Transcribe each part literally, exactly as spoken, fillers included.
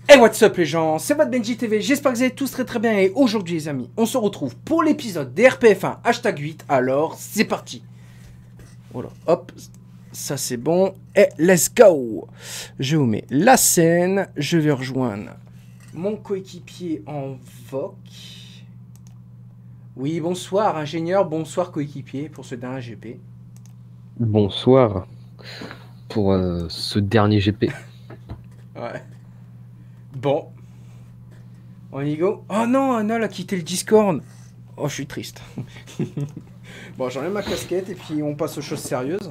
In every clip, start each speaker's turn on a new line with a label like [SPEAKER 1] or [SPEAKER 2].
[SPEAKER 1] Hey, what's up les gens, c'est votre Benji T V, j'espère que vous allez tous très très bien et aujourd'hui les amis, on se retrouve pour l'épisode des R P F un hashtag huit, alors c'est parti. Voilà, hop, ça c'est bon, et let's go. Je vous mets la scène, je vais rejoindre mon coéquipier en V O C. Oui, bonsoir ingénieur, bonsoir coéquipier pour ce dernier G P.
[SPEAKER 2] Bonsoir pour euh, ce dernier G P.
[SPEAKER 1] Ouais. Bon. On y go. Oh non, Anna a quitté le Discord. Oh, je suis triste. Bon, j'enlève ma casquette et puis on passe aux choses sérieuses.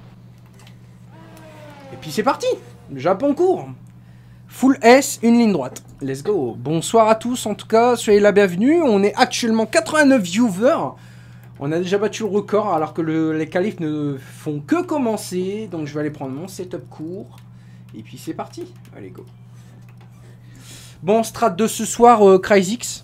[SPEAKER 1] Et puis c'est parti. Le Japon court. Full S, une ligne droite. Let's go. Bonsoir à tous, en tout cas, soyez la bienvenue. On est actuellement quatre-vingt-neuf viewers. On a déjà battu le record alors que le, les qualifs ne font que commencer. Donc je vais aller prendre mon setup court. Et puis c'est parti. Allez, go. Bon, strat de ce soir, euh, Cryzix.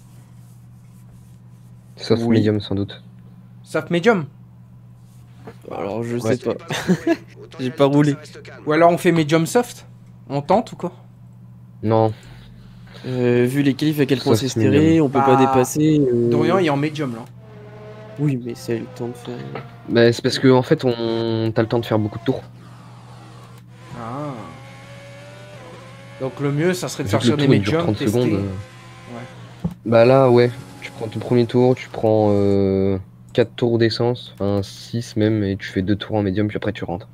[SPEAKER 2] Sauf
[SPEAKER 3] Oui.
[SPEAKER 2] medium sans doute.
[SPEAKER 1] Sauf medium.
[SPEAKER 3] Alors je
[SPEAKER 2] Ouais.
[SPEAKER 3] sais pas. J'ai pas roulé.
[SPEAKER 1] Ou alors on fait medium soft. On tente ou quoi?
[SPEAKER 2] Non,
[SPEAKER 3] Euh, vu les qualifs à quel point
[SPEAKER 2] Sauf
[SPEAKER 3] c'est serré,
[SPEAKER 2] medium.
[SPEAKER 3] on peut
[SPEAKER 1] Bah,
[SPEAKER 3] pas dépasser. euh,
[SPEAKER 1] Dorian il est en medium là.
[SPEAKER 3] Oui, mais c'est le temps de faire.
[SPEAKER 2] bah, c'est parce que en fait on t'as le temps de faire beaucoup de tours.
[SPEAKER 1] Ah. Donc le mieux ça serait de
[SPEAKER 2] Vu
[SPEAKER 1] faire
[SPEAKER 2] que
[SPEAKER 1] sur
[SPEAKER 2] le
[SPEAKER 1] des
[SPEAKER 2] tour il dure
[SPEAKER 1] mediums,
[SPEAKER 2] trente
[SPEAKER 1] tester.
[SPEAKER 2] secondes. euh, Bah là ouais, tu prends ton premier tour, tu prends euh, quatre tours d'essence, enfin six même, et tu fais deux tours en médium puis après tu rentres.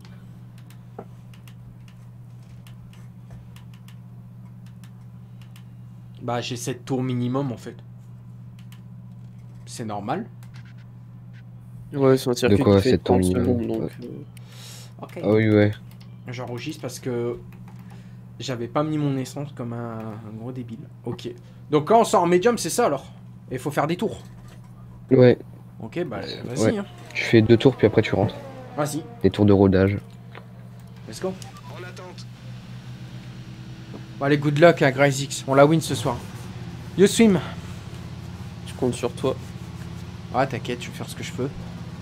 [SPEAKER 1] Bah j'ai sept tours minimum en fait. C'est normal.
[SPEAKER 3] Ouais, c'est un circuit
[SPEAKER 2] De quoi,
[SPEAKER 3] qui fait
[SPEAKER 2] sept tours
[SPEAKER 3] trente
[SPEAKER 2] minimum,
[SPEAKER 3] secondes, donc.
[SPEAKER 2] ouais.
[SPEAKER 3] euh,
[SPEAKER 1] Ok.
[SPEAKER 2] Ah oui ouais.
[SPEAKER 1] J'enregistre parce que j'avais pas mis mon essence comme un, un gros débile. Ok. Donc quand on sort en medium c'est ça alors. Et il faut faire des tours.
[SPEAKER 2] Ouais,
[SPEAKER 1] Ok bah vas-y
[SPEAKER 2] Ouais.
[SPEAKER 1] hein.
[SPEAKER 2] tu fais deux tours puis après tu rentres.
[SPEAKER 1] Vas-y.
[SPEAKER 2] Des tours de rodage.
[SPEAKER 1] Let's go. Bon, allez, good luck à Cryzix. On la win ce soir. You swim.
[SPEAKER 3] Je compte sur toi.
[SPEAKER 1] Ah, t'inquiète, je vais faire ce que je peux.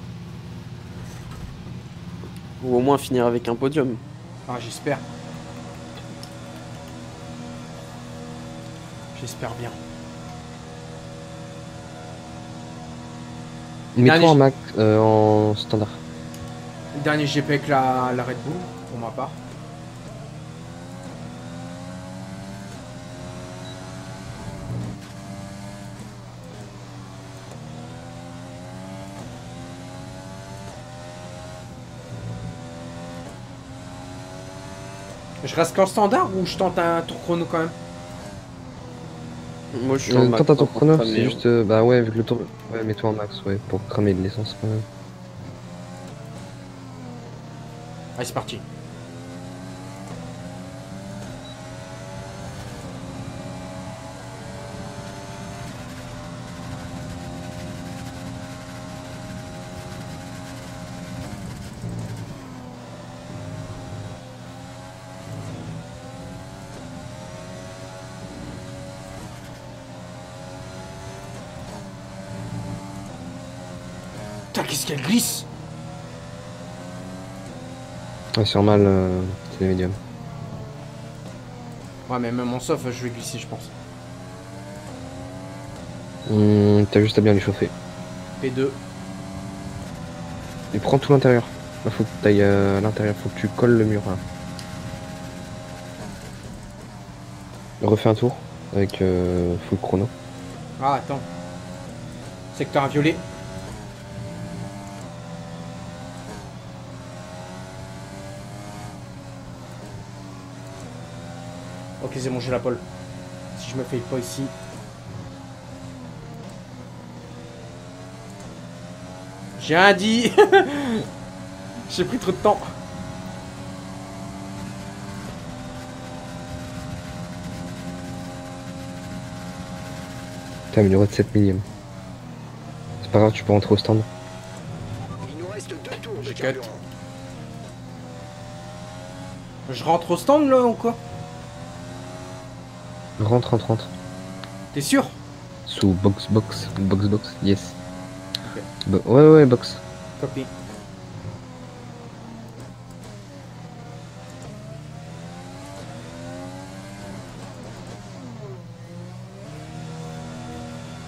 [SPEAKER 3] Ou au moins finir avec un podium.
[SPEAKER 1] Ah, j'espère. J'espère bien.
[SPEAKER 2] Mets-toi
[SPEAKER 1] Dernier-
[SPEAKER 2] en max euh, en standard.
[SPEAKER 1] Dernier G P avec la, la Red Bull, pour ma part. Je reste qu'en standard ou je tente un tour chrono quand même?
[SPEAKER 3] Moi je suis en
[SPEAKER 2] Euh,
[SPEAKER 3] max,
[SPEAKER 2] Tente un tour
[SPEAKER 3] pour
[SPEAKER 2] chrono,
[SPEAKER 3] cramer,
[SPEAKER 2] c'est
[SPEAKER 3] hein.
[SPEAKER 2] juste euh, bah ouais vu que le tour. Ouais mets-toi en max ouais pour cramer de l'essence quand même.
[SPEAKER 1] Allez, c'est parti. Putain, qu'est-ce qu'elle glisse?
[SPEAKER 2] Ouais, c'est normal, euh, c'est les médiums.
[SPEAKER 1] Ouais, mais même en soft, je vais glisser, je pense.
[SPEAKER 2] Hum, T'as juste à bien les chauffer.
[SPEAKER 1] P deux.
[SPEAKER 2] Et prends tout l'intérieur. Là, faut que t'ailles euh, à l'intérieur, faut que tu colles le mur là. Refais un tour avec euh, full chrono.
[SPEAKER 1] Ah, attends. Secteur à violet. Ok, c'est bon, j'ai la pole. Si je me fais pas ici. J'ai un dit. J'ai pris trop de temps.
[SPEAKER 2] T'as amélioré de sept millième. C'est pas grave, tu peux rentrer au stand.
[SPEAKER 4] Il nous reste deux tours de
[SPEAKER 1] Je cut.
[SPEAKER 4] carburant.
[SPEAKER 1] Je rentre au stand là ou quoi?
[SPEAKER 2] Rentre, rentre, rentre.
[SPEAKER 1] T'es sûr?
[SPEAKER 2] Sous box, box, box, box, yes.
[SPEAKER 1] Ok.
[SPEAKER 2] Bo- ouais, ouais, box.
[SPEAKER 1] Copy.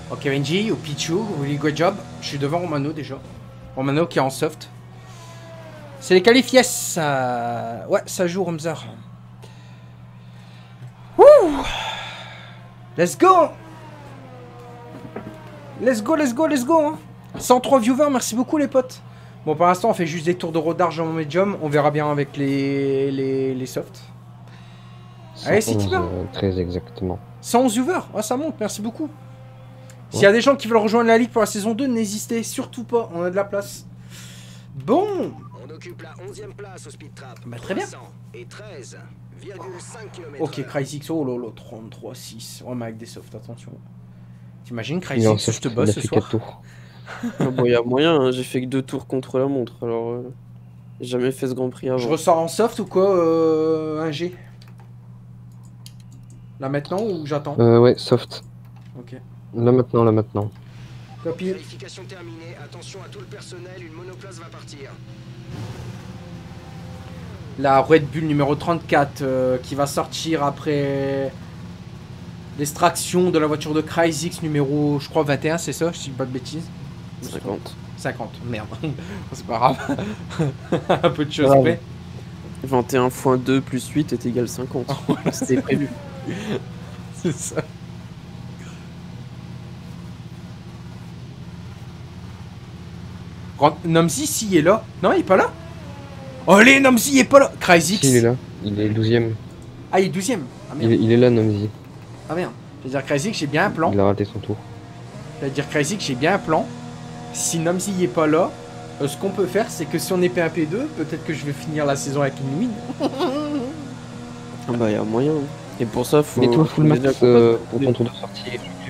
[SPEAKER 1] Ok, Benji ou Pichu, really good job. Je suis devant Romano déjà. Romano qui est en soft. C'est les qualifs, yes. Euh, Ouais, ça joue Ramzar. Wouh. Let's go. Let's go, let's go, let's go. Hein. cent trois viewers, merci beaucoup les potes. Bon, pour l'instant, on fait juste des tours de rodage en médium. On verra bien avec les, les, les softs. Allez, c'est
[SPEAKER 2] cent onze,
[SPEAKER 1] bien.
[SPEAKER 2] euh, treize exactement.
[SPEAKER 1] cent onze viewers, ah, ça monte, merci beaucoup. S'il y a des gens qui veulent rejoindre la ligue pour la saison deux, n'hésitez surtout pas, on a de la place. Bon.
[SPEAKER 4] On occupe la onzième place au speed trap.
[SPEAKER 1] Bah, très bien.
[SPEAKER 4] trois cents et treize virgule cinq kilomètres.
[SPEAKER 1] Ok, Cryzix, oh lolo, trente-trois six. Ouais, mais avec des softs, attention. T'imagines,
[SPEAKER 2] Il est en
[SPEAKER 1] Cryzix, je
[SPEAKER 2] soft,
[SPEAKER 1] te
[SPEAKER 2] il
[SPEAKER 1] bosse
[SPEAKER 2] a
[SPEAKER 1] ce
[SPEAKER 2] fait
[SPEAKER 1] soir.
[SPEAKER 2] quatre tours.
[SPEAKER 3] Ah bon, il y a moyen, hein, j'ai fait que deux tours contre la montre, alors euh, j'ai jamais fait ce Grand Prix avant.
[SPEAKER 1] Je ressors en soft ou quoi, euh, un G? Là maintenant ou j'attends?
[SPEAKER 2] Euh, ouais, soft.
[SPEAKER 1] Ok.
[SPEAKER 2] Là maintenant, là maintenant.
[SPEAKER 1] Copie.
[SPEAKER 4] Vérification terminée. Attention à tout le personnel, une monoplace va partir.
[SPEAKER 1] La Red Bull numéro trente-quatre euh, qui va sortir après l'extraction de la voiture de Cryzix numéro, je crois, vingt et un, c'est ça? Je dis pas de bêtises.
[SPEAKER 3] cinquante.
[SPEAKER 1] cinquante, merde. C'est pas grave. Un peu de choses
[SPEAKER 3] Grave.
[SPEAKER 1] près.
[SPEAKER 3] vingt et un fois deux plus huit est égal cinquante. C'était prévu.
[SPEAKER 1] C'est ça. Grand- Nomzi, si, il est là. Non, il est pas là. Oh, allez, Nomzi, il est pas là. Cryzix.
[SPEAKER 2] Si, il est là. Il est douzième.
[SPEAKER 1] Ah, il est douzième. Ah
[SPEAKER 2] Il,
[SPEAKER 1] merde.
[SPEAKER 2] est- il est là, Nomzi.
[SPEAKER 1] Ah merde. Je veux dire, Cryzix, j'ai bien un plan.
[SPEAKER 2] Il a raté son tour.
[SPEAKER 1] Je veux dire, Cryzix, j'ai bien un plan. Si Nomzi il est pas là, euh, ce qu'on peut faire, c'est que si on est P un P deux, peut-être que je vais finir la saison avec une win.
[SPEAKER 3] Ah bah, il y a moyen. Et pour ça, faut.
[SPEAKER 2] Mais toi, full
[SPEAKER 3] faut
[SPEAKER 2] max
[SPEAKER 3] déjà
[SPEAKER 2] euh,
[SPEAKER 3] qu'on
[SPEAKER 2] pour
[SPEAKER 3] passe-
[SPEAKER 2] ton tour de sortie.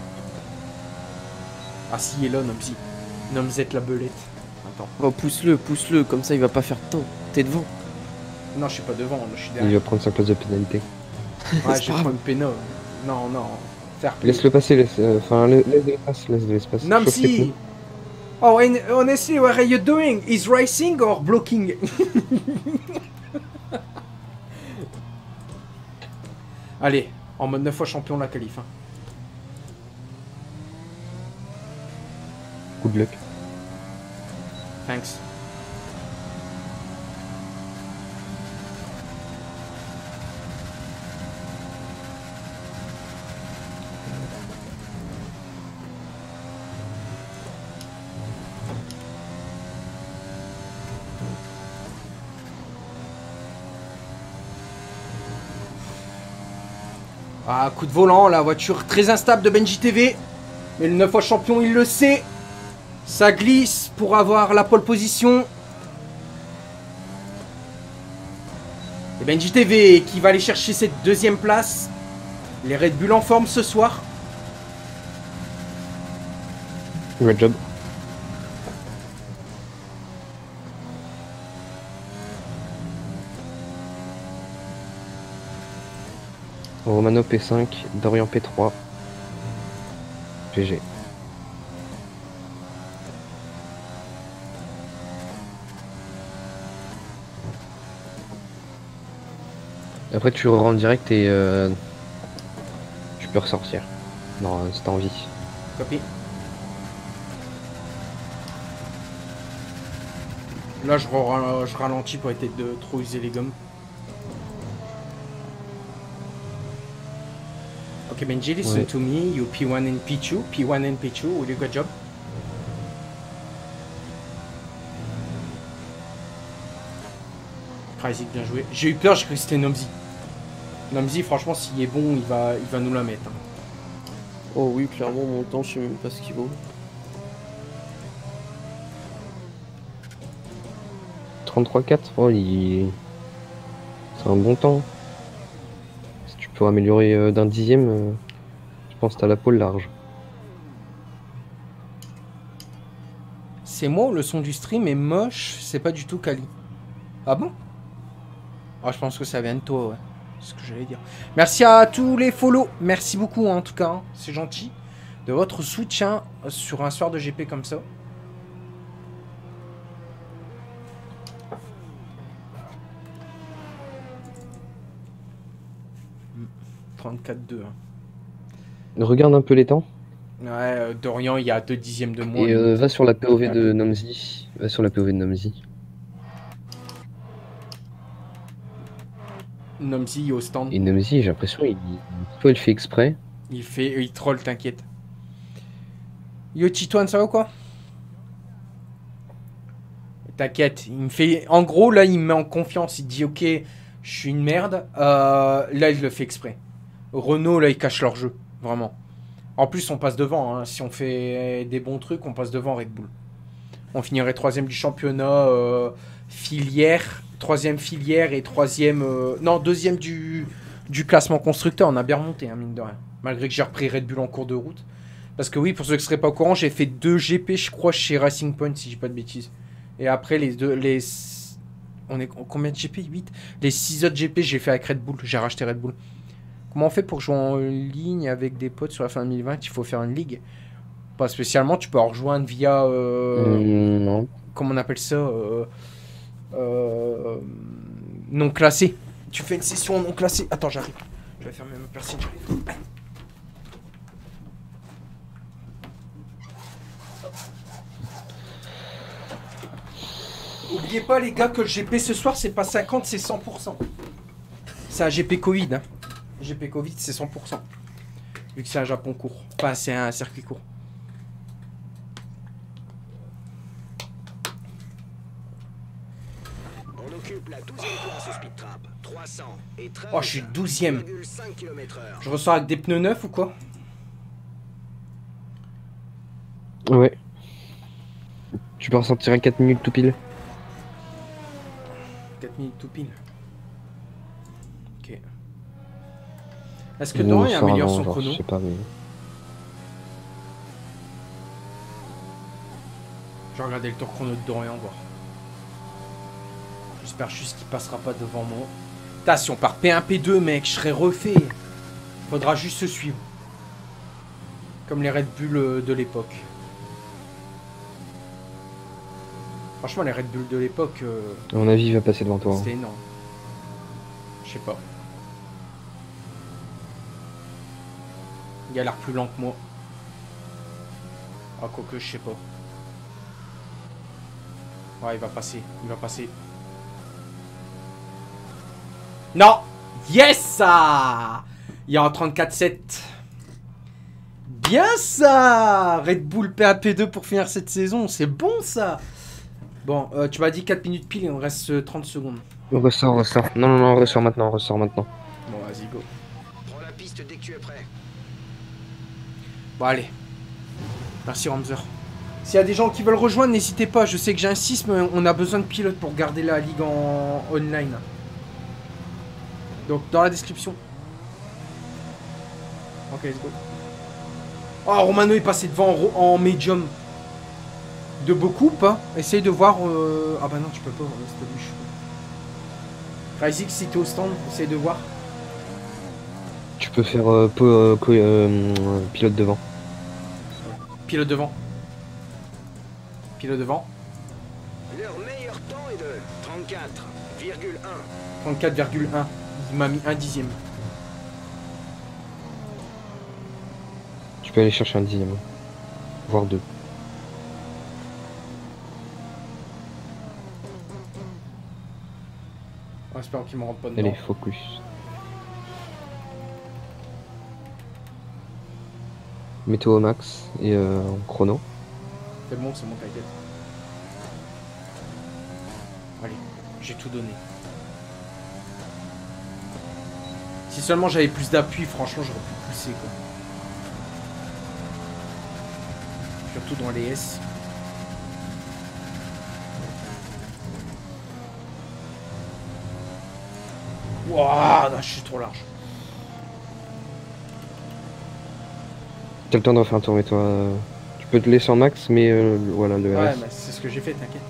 [SPEAKER 1] Ah, si, il est là, Nomzi. Nomzette la belette. Attends.
[SPEAKER 3] Oh, pousse-le, pousse-le, comme ça il va pas faire de temps. T'es devant.
[SPEAKER 1] Non, je suis pas devant, je suis
[SPEAKER 2] Il
[SPEAKER 1] derrière.
[SPEAKER 2] va prendre sa place de pénalité.
[SPEAKER 1] Ouais,
[SPEAKER 3] C'est
[SPEAKER 1] je
[SPEAKER 3] pas
[SPEAKER 1] vais prendre péno. Non, non. Faire play.
[SPEAKER 2] Laisse-le passer, laisse. euh, Enfin, laisse laisse de l'espace, laisse de l'espace. Chauffe tes
[SPEAKER 1] Nomzi!
[SPEAKER 2] pneus.
[SPEAKER 1] Oh, and honestly, what are you doing? Is racing or blocking? Allez, en mode neuf fois champion la qualif. Hein.
[SPEAKER 2] Good luck.
[SPEAKER 1] Thanks. Ah, coup de volant, la voiture très instable de Benji T V. Mais le neuf fois champion, il le sait. Ça glisse pour avoir la pole position. Et Benji T V qui va aller chercher cette deuxième place. Les Red Bull en forme ce soir.
[SPEAKER 2] Good job. Romano P cinq, Dorian P trois. G G. Après tu rentres direct et euh, tu peux ressortir. Non, si t'as envie.
[SPEAKER 1] Copie. Là, je, ra- je ralentis pour éviter de trop user les gommes. Ok, Benji, listen
[SPEAKER 2] Ouais.
[SPEAKER 1] to me. You P one and P two. P one and P two. Will you good job? Crazy, bien joué. J'ai eu peur, j'ai cru que c'était Nomzi. Nomzi, franchement, s'il est bon, il va, il va nous la mettre. hein.
[SPEAKER 3] Oh oui, clairement, mon temps, je sais même pas ce qu'il vaut.
[SPEAKER 2] trente-trois quatre, oh, il... c'est un bon temps. Si tu peux améliorer euh, d'un dixième, euh, je pense que t'as la pole large.
[SPEAKER 1] C'est moi ou le son du stream est moche? C'est pas du tout quali. Ah bon? Ah, je pense que ça vient de toi, ouais. C'est ce que j'allais dire. Merci à tous les follow. Merci beaucoup, hein, en tout cas. hein. C'est gentil. De votre soutien sur un soir de G P comme ça. trente-quatre deux. hein.
[SPEAKER 2] Regarde un peu les temps.
[SPEAKER 1] Ouais, euh, Dorian, il y a deux dixièmes de moins.
[SPEAKER 2] Et euh, va sur la P O V de Nomzy. Va sur la P O V de Nomzy.
[SPEAKER 1] Nomzy au stand.
[SPEAKER 2] Et Nomzy, j'ai l'impression, il... soit il fait exprès.
[SPEAKER 1] Il fait, il troll, t'inquiète. Yo Titoine, ça va ou quoi? T'inquiète, il me fait... En gros, là, il me met en confiance. Il dit, ok, je suis une merde. Euh, là, il le fait exprès. Renault, là, ils cachent leur jeu. Vraiment. En plus, on passe devant. Hein. Si on fait des bons trucs, on passe devant Red Bull. On finirait troisième du championnat euh, filière. Troisième filière et troisième... Euh, non, deuxième du, du classement constructeur. On a bien remonté, hein, mine de rien. Malgré que j'ai repris Red Bull en cours de route. Parce que oui, pour ceux qui ne seraient pas au courant, j'ai fait deux G P, je crois, chez Racing Point, si je dis pas de bêtises. Et après, les deux... Les... On est combien de G P? huit. Les six autres G P, j'ai fait avec Red Bull. J'ai racheté Red Bull. Comment on fait pour jouer en ligne avec des potes sur la fin deux mille vingt? Il faut faire une ligue. Pas spécialement, tu peux en rejoindre via... Euh...
[SPEAKER 2] Mmh, non.
[SPEAKER 1] Comment on appelle ça euh... Euh... Non classé. Tu fais une session non classée. Attends, j'arrive. Je vais fermer ma persienne, j'arrive. Oubliez pas les gars que le G P ce soir c'est pas cinquante, c'est cent pour cent. C'est un G P Covid. Hein. G P Covid c'est cent pour cent. Vu que c'est un Japon court. Enfin c'est un circuit court.
[SPEAKER 4] On occupe la douzième place au speed trap. trois cents et treize.
[SPEAKER 1] Oh je suis douzième.
[SPEAKER 4] virgule cinq kilomètres heure.
[SPEAKER 1] Je ressors avec des pneus neufs ou quoi?
[SPEAKER 2] Ouais. Tu peux ressortir à quatre minutes tout pile.
[SPEAKER 1] quatre minutes tout pile. Ok. Est-ce que
[SPEAKER 2] Ou
[SPEAKER 1] Dorian il
[SPEAKER 2] sort
[SPEAKER 1] améliore
[SPEAKER 2] avant,
[SPEAKER 1] son
[SPEAKER 2] genre,
[SPEAKER 1] chrono?
[SPEAKER 2] Je sais pas, mais...
[SPEAKER 1] Je vais regarder le tour chrono de Dorian voir. J'espère juste qu'il passera pas devant moi. Putain, si on part P un P deux mec, je serais refait. Faudra juste se suivre. Comme les Red Bull de l'époque. Franchement, les Red Bull de l'époque, euh,
[SPEAKER 2] À mon avis, il va passer devant toi. hein.
[SPEAKER 1] c'était énorme. Je sais pas. Il a l'air plus lent que moi. Ah, quoique, je sais pas. Ouais, il va passer. Il va passer. Non! Yes! Ça! Il est en trente-quatre sept. Bien ça! Red Bull P A P deux pour finir cette saison. C'est bon ça! Bon, euh, tu m'as dit quatre minutes pile et on reste euh, trente secondes.
[SPEAKER 2] On ressort, on ressort. Non, non, non, on ressort maintenant, on ressort maintenant.
[SPEAKER 1] Bon, vas-y, go.
[SPEAKER 4] Prends la piste dès que tu es prêt.
[SPEAKER 1] Bon, allez. Merci, Ramzer. S'il y a des gens qui veulent rejoindre, n'hésitez pas. Je sais que j'ai un six, mais on a besoin de pilotes pour garder la ligue en online. Donc, dans la description. Ok, let's go. Oh, Romano est passé devant en, ro- en médium. De beaucoup ou pas? Essaye de voir... euh, Ah bah non, tu peux pas. euh, C'est pas bûche. Razik, si t'es au stand, essaye de voir.
[SPEAKER 2] Tu peux faire euh, po- euh, co- euh, pilote devant.
[SPEAKER 1] Pilote devant. Pilote devant.
[SPEAKER 4] Leur meilleur temps est de trente-quatre virgule un.
[SPEAKER 1] trente-quatre virgule un. Il m'a mis un dixième.
[SPEAKER 2] Tu peux aller chercher un dixième. Voire deux.
[SPEAKER 1] En espérant qu'il me rentre pas dedans.
[SPEAKER 2] Allez, focus. Mets-toi au max et euh, en chrono.
[SPEAKER 1] C'est bon, c'est bon, t'inquiète. Allez, j'ai tout donné. Si seulement j'avais plus d'appui, franchement, j'aurais pu pousser, quoi. Surtout dans les S. Wouah, non, je suis trop large.
[SPEAKER 2] T'as le temps d'en faire un tour, mais toi... euh, Tu peux te laisser en max, mais euh, voilà, le
[SPEAKER 1] Ouais,
[SPEAKER 2] R S.
[SPEAKER 1] mais c'est ce que j'ai fait, t'inquiète.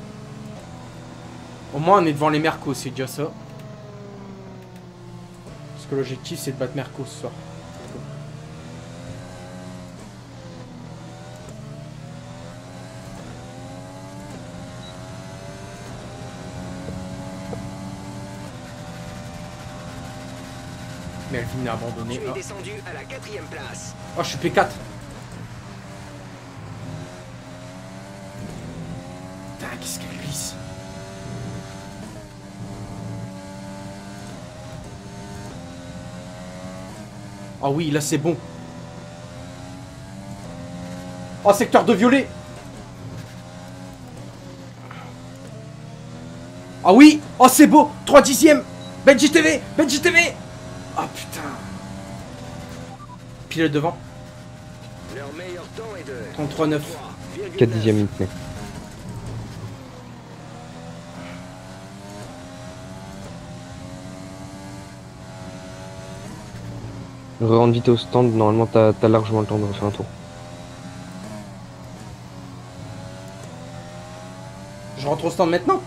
[SPEAKER 1] Au moins, on est devant les Mercos, c'est déjà ça. Parce que l'objectif, c'est de battre Mercos ce soir. Melvin a abandonné.
[SPEAKER 4] Tu es
[SPEAKER 1] Ah.
[SPEAKER 4] descendu à la quatrième place.
[SPEAKER 1] Oh, je suis P quatre. Putain, qu'est-ce qu'elle glisse. Ah oui, là c'est bon. Oh, secteur de violet. Ah oui. Oh, c'est beau. trois dixièmes. Benji T V. Benji T V. Ah oh, putain. Pilote devant.
[SPEAKER 4] Leur meilleur temps est de
[SPEAKER 1] trente-trois neuf.
[SPEAKER 2] quatre dixièmes maintenant. Re-rentre vite au stand, normalement t'as as largement le temps de refaire un tour.
[SPEAKER 1] Je rentre au stand maintenant.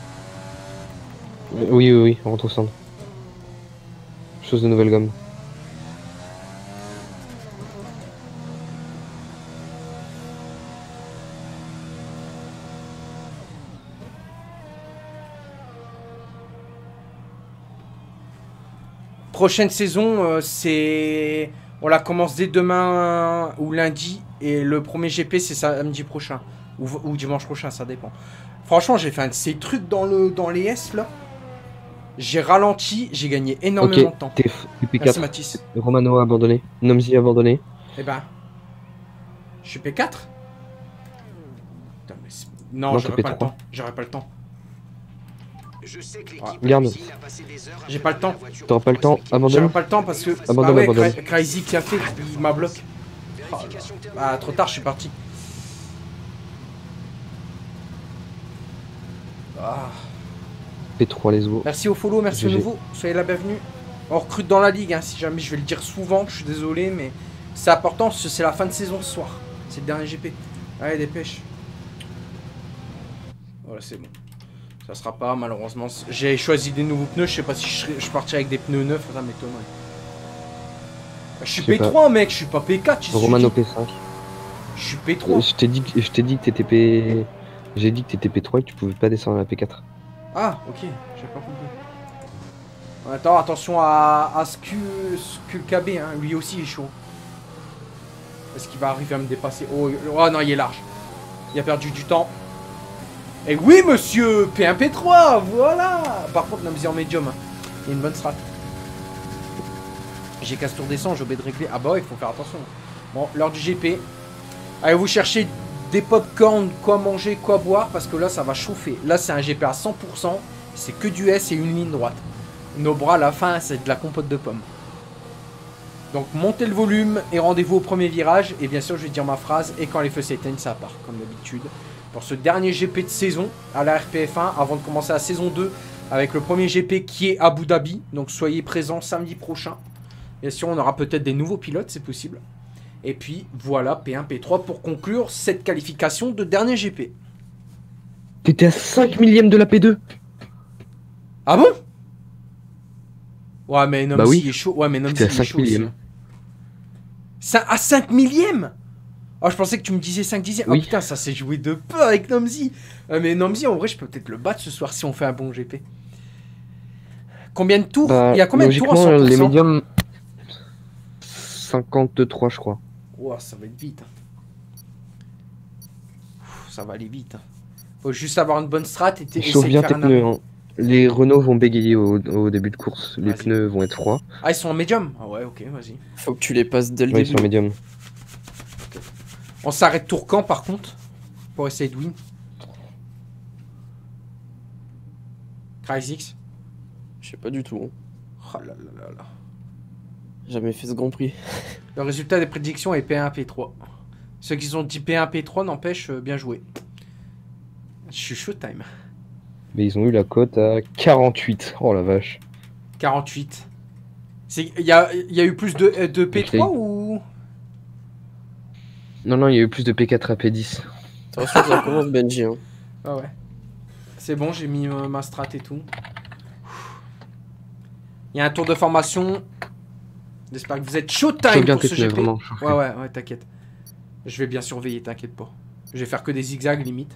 [SPEAKER 2] Euh, oui, oui, oui, rentre au stand. Chose de nouvelle gomme.
[SPEAKER 1] Prochaine saison, euh, c'est... On la commence dès demain ou lundi. Et le premier G P, c'est samedi prochain. Ou, ou dimanche prochain, ça dépend. Franchement, j'ai fait un de ces trucs dans, le, dans les S, là. J'ai ralenti, j'ai gagné énormément
[SPEAKER 2] Ok,
[SPEAKER 1] de temps.
[SPEAKER 2] t'es P
[SPEAKER 1] Merci,
[SPEAKER 2] quatre.
[SPEAKER 1] Mathis.
[SPEAKER 2] Romano abandonné. Nomzi abandonné.
[SPEAKER 1] Eh ben... Je suis P quatre. Putain, mais c'est- non,
[SPEAKER 2] Non,
[SPEAKER 1] j'aurais
[SPEAKER 2] t'es
[SPEAKER 1] pas le
[SPEAKER 2] P trois.
[SPEAKER 1] temps. J'aurais pas le temps.
[SPEAKER 4] Je sais que
[SPEAKER 1] Ah,
[SPEAKER 4] l'équipe
[SPEAKER 2] garde.
[SPEAKER 4] a réussi à passer des heures à
[SPEAKER 1] J'ai pas le temps.
[SPEAKER 4] préparer la voiture
[SPEAKER 2] T'auras pas le
[SPEAKER 4] pour
[SPEAKER 2] temps,
[SPEAKER 4] expliquer-
[SPEAKER 2] abandonne.
[SPEAKER 1] J'aurais pas le temps parce que...
[SPEAKER 2] Abandonne,
[SPEAKER 1] bah ouais,
[SPEAKER 2] abandonne.
[SPEAKER 1] Cra- Crazy qui a fait, il m'a bloqué.
[SPEAKER 4] Vérification terminée.
[SPEAKER 1] Ah, trop tard, je suis parti. Ah.
[SPEAKER 2] P trois les os.
[SPEAKER 1] Merci au follow, merci au
[SPEAKER 2] G G.
[SPEAKER 1] nouveau. Soyez la bienvenue. On recrute dans la ligue, hein, si jamais je vais le dire souvent, je suis désolé, mais c'est important parce que c'est la fin de saison ce soir. C'est le dernier G P. Allez, dépêche. Voilà, c'est bon. Ça sera pas, malheureusement. J'ai choisi des nouveaux pneus, je sais pas si je, serais- je partirai avec des pneus neufs, ça m'étonnerait. Je suis
[SPEAKER 2] Je sais
[SPEAKER 1] P trois, mec, je suis pas P quatre. je suis
[SPEAKER 2] Romano
[SPEAKER 1] qui
[SPEAKER 2] P cinq.
[SPEAKER 1] Je suis P trois.
[SPEAKER 2] Euh, Je t'ai dit, que- je t'ai dit que t'étais P... J'ai dit que t'étais P trois et que tu pouvais pas descendre à la P quatre.
[SPEAKER 1] Ah, ok, j'ai pas compris. Attends, attention à, à ce que, ce que le K B, hein, lui aussi est chaud. Est-ce qu'il va arriver à me dépasser? Oh, oh non, il est large. Il a perdu du temps. Et oui, monsieur, P un P trois, voilà. Par contre, Nomzi en médium. Hein. Il y a une bonne strat. J'ai casse tour descend, j'ai oublié de régler. Ah bah ouais, il faut faire attention. Bon, l'heure du G P. Allez, vous cherchez des popcorn, quoi manger, quoi boire, parce que là, ça va chauffer. Là, c'est un G P à cent pour cent. C'est que du S et une ligne droite. Nos bras, à la fin, c'est de la compote de pommes. Donc, montez le volume et rendez-vous au premier virage. Et bien sûr, je vais dire ma phrase. Et quand les feux s'éteignent, ça part, comme d'habitude. Pour ce dernier G P de saison à la R P F un, avant de commencer la saison deux, avec le premier G P qui est Abu Dhabi. Donc, soyez présents samedi prochain. Bien sûr, on aura peut-être des nouveaux pilotes, c'est possible. Et puis, voilà, P un, P trois pour conclure cette qualification de dernier G P.
[SPEAKER 2] T'étais à cinq millièmes de la P deux.
[SPEAKER 1] Ah bon? Ouais, mais Nomzi
[SPEAKER 2] Bah oui.
[SPEAKER 1] est chaud. Ouais, mais Nomzi
[SPEAKER 2] T'étais à
[SPEAKER 1] est
[SPEAKER 2] cinq
[SPEAKER 1] chaud aussi.
[SPEAKER 2] millièmes.
[SPEAKER 1] Ça, à cinq millièmes? Oh, je pensais que tu me disais cinq dixièmes.
[SPEAKER 2] Oui.
[SPEAKER 1] Oh putain, ça s'est joué de peu avec Nomzi. Euh, mais Nomzi, en vrai, je peux peut-être le battre ce soir si on fait un bon G P. Combien de tours?
[SPEAKER 2] Bah,
[SPEAKER 1] Il y a combien de tours en
[SPEAKER 2] logiquement,
[SPEAKER 1] cent pour cent?
[SPEAKER 2] les médiums... cinquante-trois, je crois.
[SPEAKER 1] Ouah, ça va être vite. Ouf, ça va aller vite. Faut juste avoir une bonne strat et t-
[SPEAKER 2] Chauffe
[SPEAKER 1] essayer de
[SPEAKER 2] bien
[SPEAKER 1] faire
[SPEAKER 2] tes
[SPEAKER 1] un
[SPEAKER 2] pneus.
[SPEAKER 1] arrêt.
[SPEAKER 2] Hein. Les Renault vont bégayer au, au début de course. Les
[SPEAKER 1] Vas-y.
[SPEAKER 2] pneus vont être froids.
[SPEAKER 1] Ah, ils sont en médium? Ah ouais, ok, vas-y.
[SPEAKER 3] Faut que tu les passes dès le
[SPEAKER 2] Ouais, ils
[SPEAKER 3] début.
[SPEAKER 2] sont médium.
[SPEAKER 1] On s'arrête Tourcan par contre pour essayer de win. Cryzix.
[SPEAKER 3] Je sais pas du tout. Hein.
[SPEAKER 1] Oh là là là là.
[SPEAKER 3] Jamais fait ce Grand Prix.
[SPEAKER 1] Le résultat des prédictions est P un, P trois. Ceux qui ont dit P un, P trois n'empêche euh, bien joué. Je suis showtime.
[SPEAKER 2] Mais ils ont eu la cote à quarante-huit. Oh la vache.
[SPEAKER 1] quarante-huit. Il y a, y a eu plus de, de P trois ou...
[SPEAKER 2] Non, non, il y a eu plus de P quatre à P dix.
[SPEAKER 3] Attention, ça commence Benji. Hein.
[SPEAKER 1] Ah ouais. C'est bon, j'ai mis euh, ma strat et tout. Il y a un tour de formation. J'espère que vous êtes showtime
[SPEAKER 2] Chauffe bien
[SPEAKER 1] pour
[SPEAKER 2] tes
[SPEAKER 1] ce
[SPEAKER 2] pneus,
[SPEAKER 1] G P.
[SPEAKER 2] vraiment. chauffe
[SPEAKER 1] Ouais, ouais, ouais, t'inquiète. Je vais bien surveiller, t'inquiète pas. Je vais faire que des zigzags limite.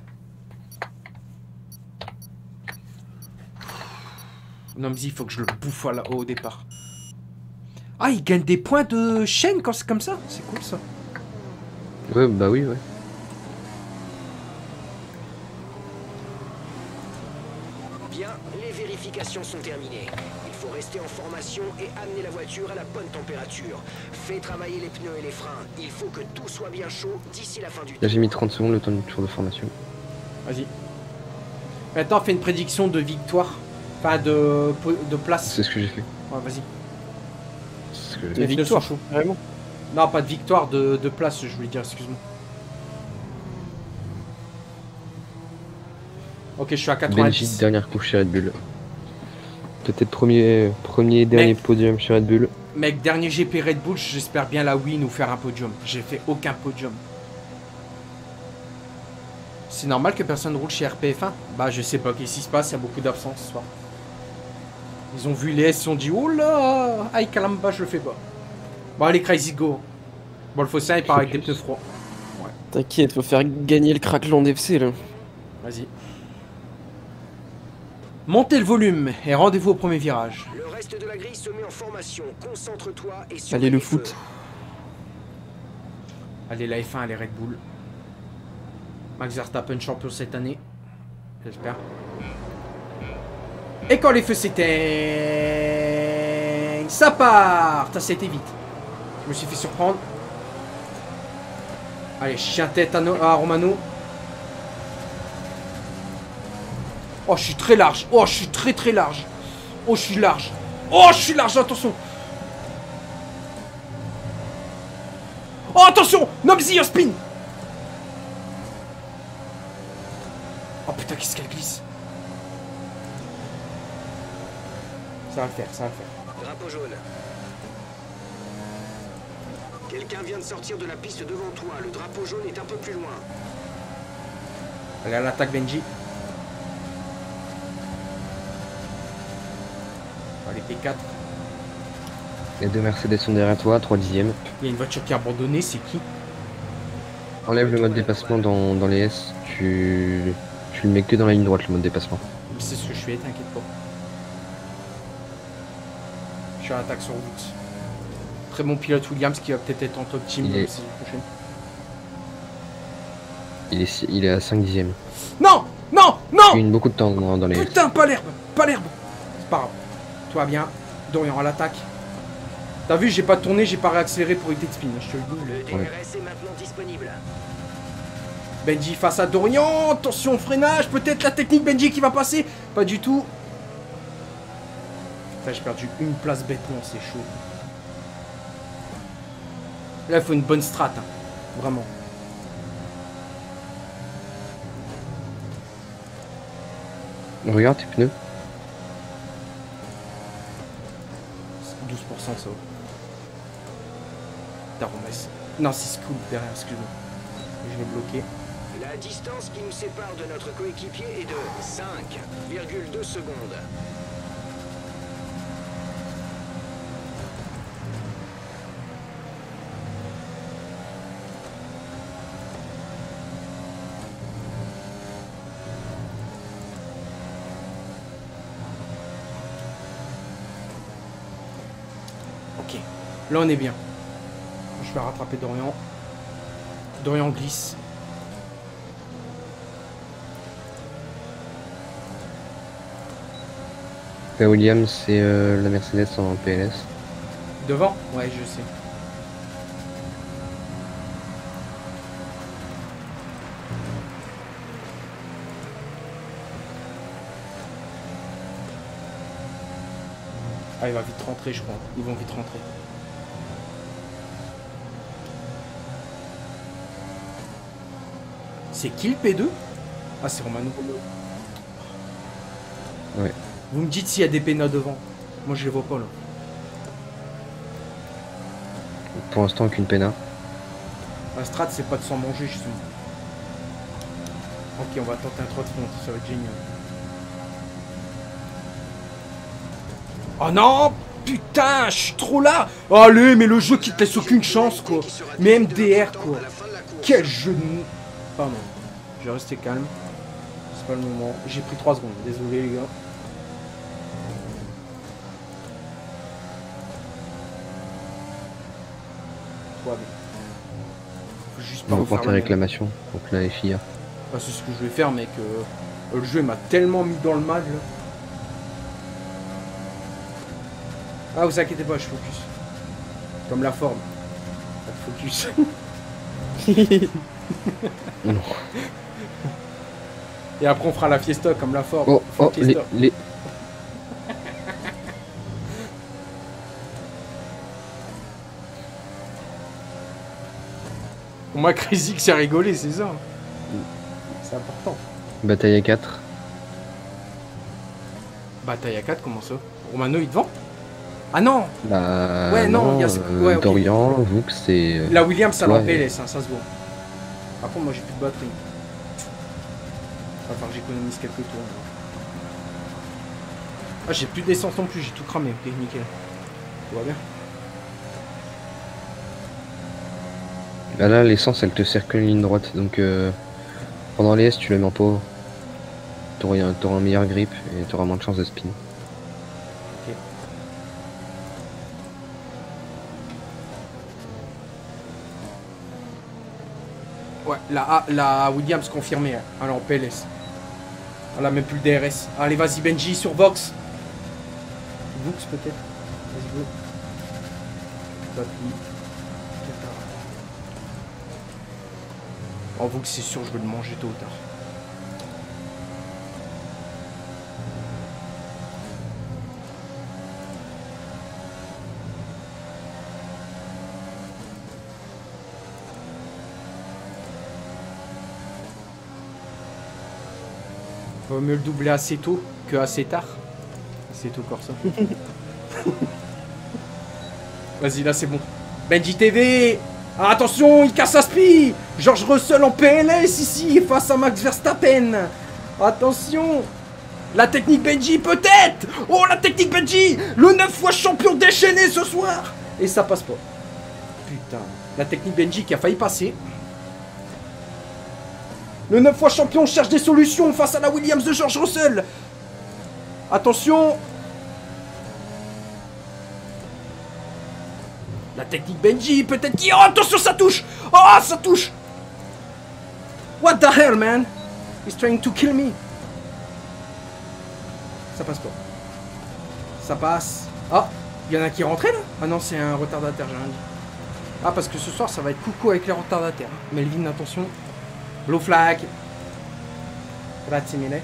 [SPEAKER 1] Nomzi, il faut que je le bouffe à la- au départ. Ah, il gagne des points de chaîne quand c'est comme ça? C'est cool ça.
[SPEAKER 2] Ouais, bah oui, ouais.
[SPEAKER 4] qualifications sont terminées. Il faut rester en formation et amener la voiture à la bonne température. Fais travailler les pneus et les freins. Il faut que tout soit bien chaud d'ici la fin du
[SPEAKER 2] Là
[SPEAKER 4] tour.
[SPEAKER 2] j'ai mis trente secondes le temps du tour de formation.
[SPEAKER 1] Vas-y. Maintenant, fais une prédiction de victoire. Enfin, de, de place.
[SPEAKER 2] C'est ce que j'ai fait.
[SPEAKER 1] Ouais, vas-y.
[SPEAKER 2] C'est ce que j'ai
[SPEAKER 3] De
[SPEAKER 2] fait.
[SPEAKER 1] Les pneus
[SPEAKER 3] victoire,
[SPEAKER 1] sont chauds.
[SPEAKER 3] vraiment.
[SPEAKER 1] Non, pas de victoire, de, de place, je voulais dire, excuse-moi. Ok, je suis à
[SPEAKER 2] Benji,
[SPEAKER 1] quatre-vingt-dix.
[SPEAKER 2] dernière couche chez Red Bull. Peut-être premier, premier et dernier
[SPEAKER 1] Mec.
[SPEAKER 2] podium chez Red Bull.
[SPEAKER 1] Mec, dernier G P Red Bull, j'espère bien la win ou faire un podium. J'ai fait aucun podium. C'est normal que personne roule chez R P F un? Bah, je sais pas qu'est-ce qui se passe, il y a beaucoup d'absence ce soir. Ils ont vu les S, ils ont dit oh là, aïe Kalamba, je le fais pas. Bon, allez, Crazy Go. Bon, le Fossin, il part avec des pneus froids.
[SPEAKER 3] T'inquiète, faut faire gagner le Crackland F C là.
[SPEAKER 1] Vas-y. Montez le volume et rendez-vous au premier virage.
[SPEAKER 4] Le reste de la grille se met en formation. Concentre-toi et surveille
[SPEAKER 3] Allez le
[SPEAKER 4] les feux.
[SPEAKER 3] foot.
[SPEAKER 1] Allez, la F un, allez, Red Bull. Max Verstappen champion cette année. J'espère. Et quand les feux s'éteignent, ça part. Ça, c'était vite. Je me suis fait surprendre. Allez, chien tête à, no à Romano. Oh, je suis très large. Oh, je suis très très large. Oh, je suis large. Oh, je suis large, attention. Oh, attention. Nobzy, un spin. Oh putain, qu'est-ce qu'elle glisse. Ça va le faire, ça va le faire.
[SPEAKER 4] Drapeau jaune. Quelqu'un vient de sortir de la piste devant toi. Le drapeau jaune est un peu plus loin.
[SPEAKER 1] Allez, à l'attaque, Benji. Allez, P quatre.
[SPEAKER 2] Les deux Mercedes sont derrière toi, trois dixièmes.
[SPEAKER 1] Il y a une voiture qui a abandonné, c'est qui?
[SPEAKER 2] Enlève le mode dépassement dans, dans les S. Tu, tu le mets que dans la ligne droite, le mode dépassement.
[SPEAKER 1] C'est ce que je fais, t'inquiète pas. Je suis à l'attaque sur route. Très bon pilote Williams qui va peut-être être en top team
[SPEAKER 2] Il
[SPEAKER 1] la
[SPEAKER 2] est-
[SPEAKER 1] saison prochaine.
[SPEAKER 2] Il est, si- il est à cinq dixièmes.
[SPEAKER 1] Non! Non!
[SPEAKER 2] Il
[SPEAKER 1] Non!
[SPEAKER 2] gagne beaucoup de temps dans, dans les S.
[SPEAKER 1] Putain, pas l'herbe! Pas l'herbe! C'est pas grave. Tout va bien. Dorian à l'attaque. T'as vu, j'ai pas tourné, j'ai pas réaccéléré pour éviter de spin, je te le dis.
[SPEAKER 4] Le D
[SPEAKER 2] Ouais.
[SPEAKER 4] R S est maintenant disponible.
[SPEAKER 1] Benji face à Dorian, attention freinage, peut-être la technique Benji qui va passer. Pas du tout. Putain, j'ai perdu une place bêtement, c'est chaud. Là, il faut une bonne strat, hein. Vraiment.
[SPEAKER 2] Regarde tes pneus.
[SPEAKER 1] douze pour cent ça va. Putain, Romès. Non, c'est Scoop derrière, excuse-moi. Je l'ai bloqué.
[SPEAKER 4] La distance qui nous sépare de notre coéquipier est de cinq virgule deux secondes.
[SPEAKER 1] Ok. Là, on est bien. Je vais rattraper Dorian. Dorian glisse.
[SPEAKER 2] La Williams, c'est euh, la Mercedes en P L S.
[SPEAKER 1] Devant? Ouais, je sais. Ah, il va vite rentrer, je crois. Ils vont vite rentrer. C'est qui le P deux? Ah, c'est Romano.
[SPEAKER 2] Ouais.
[SPEAKER 1] Vous me dites s'il y a des pénas devant. Moi, je les vois pas, là.
[SPEAKER 2] Pour l'instant, aucune pena.
[SPEAKER 1] La strat, c'est pas de s'en manger, justement. Ok, on va tenter un trois de front, ça va être génial. Oh non! Putain, je suis trop là! Allez, mais le jeu qui te laisse aucune chance, quoi. Mais M D R, quoi. Quel jeu de... Pardon. Je vais rester calme. C'est pas le moment. J'ai pris trois secondes. Désolé, les gars. Tout va bien. Faut juste pas
[SPEAKER 2] On va
[SPEAKER 1] refaire
[SPEAKER 2] porter
[SPEAKER 1] la
[SPEAKER 2] réclamation contre la F I A.
[SPEAKER 1] Bah, c'est ce que je vais faire, mec. Euh, le jeu m'a tellement mis dans le mal, là. Ah, vous inquiétez pas, je focus. Comme la forme. Pas de focus.
[SPEAKER 2] Non.
[SPEAKER 1] Et après, on fera la fiesta comme la forme.
[SPEAKER 2] Oh, oh, les,
[SPEAKER 1] Fiesta.
[SPEAKER 2] les...
[SPEAKER 1] Au moins, Crazy que c'est rigolé, c'est ça. C'est important.
[SPEAKER 2] Bataille à quatre.
[SPEAKER 1] Bataille à quatre, comment ça? Romano, il devant? Ah non!
[SPEAKER 2] Bah,
[SPEAKER 1] Ouais, non, il y a-
[SPEAKER 2] euh,
[SPEAKER 1] ouais, ok.
[SPEAKER 2] Dorian, Vux et... euh,
[SPEAKER 1] La Williams, ça
[SPEAKER 2] Ouais.
[SPEAKER 1] l'en P L S, hein, ça se voit. Par contre, moi, j'ai plus de batterie. Va falloir que j'économise quelques tours. Ah, j'ai plus d'essence non plus, j'ai tout cramé. Ok, nickel. Tout va bien.
[SPEAKER 2] Bah là, l'essence, elle te cercle une ligne droite, donc euh, pendant les S, tu la mets en pot. T'auras un, t'auras un meilleur grip et t'auras moins de chances de spin.
[SPEAKER 1] Ouais, la, A- la Williams confirmée. Hein. Elle est en P L S. Elle a même plus le D R S. Allez, vas-y, Benji, sur Vox. Vox, peut-être. Vas-y, go. Batterie. Oh, Vox, c'est sûr, je vais le manger tôt ou tard. Vaut mieux le doubler assez tôt que assez tard. Assez tôt, Corsa. Vas-y, là, c'est bon. Benji T V. Ah, attention, il casse sa spi. George Russell en P L S ici, face à Max Verstappen. Attention. La technique Benji, peut-être. Oh, la technique Benji. Le neuf fois champion déchaîné ce soir. Et ça passe pas. Putain. La technique Benji qui a failli passer. Le neuf fois champion cherche des solutions face à la Williams de George Russell. Attention. La technique Benji, peut-être qui... Oh, attention, ça touche. Oh, ça touche. What the hell, man? He's trying to kill me. Ça passe pas. Ça passe. Ah, il y en a qui est rentré, là? Ah non, c'est un retardataire, j'ai rien dit. Ah, parce que ce soir, ça va être coucou avec les retardataires. Melvin, attention. Blue flag. Grazie mille.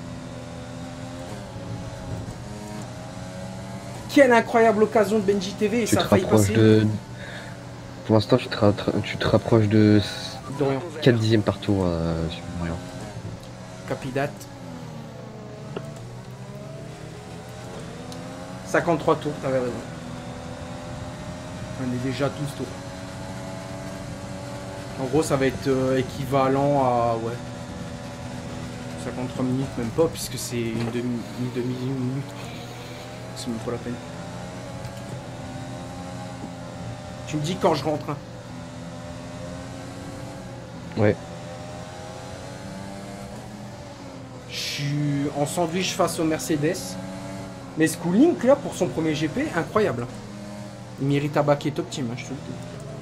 [SPEAKER 1] Quelle incroyable occasion de Benji T V et
[SPEAKER 2] Tu
[SPEAKER 1] ça
[SPEAKER 2] te
[SPEAKER 1] a failli
[SPEAKER 2] rapproches
[SPEAKER 1] passer.
[SPEAKER 2] de... Pour l'instant, tu te, ra- tu te rapproches de
[SPEAKER 1] Dorian.
[SPEAKER 2] quatre dixièmes par tour euh, sur Dorian.
[SPEAKER 1] Capidat. cinquante-trois tours, t'avais raison. On est déjà à douze tours. En gros, ça va être euh, équivalent à... Ouais. cinquante-trois minutes, même pas, puisque c'est une demi, une demi minute. C'est même pas la peine. Tu me dis quand je rentre. Hein.
[SPEAKER 2] Ouais.
[SPEAKER 1] Je suis en sandwich face au Mercedes. Mais Schooling, là, pour son premier G P, incroyable. Il mérite à baquer top team, hein, je te le dis.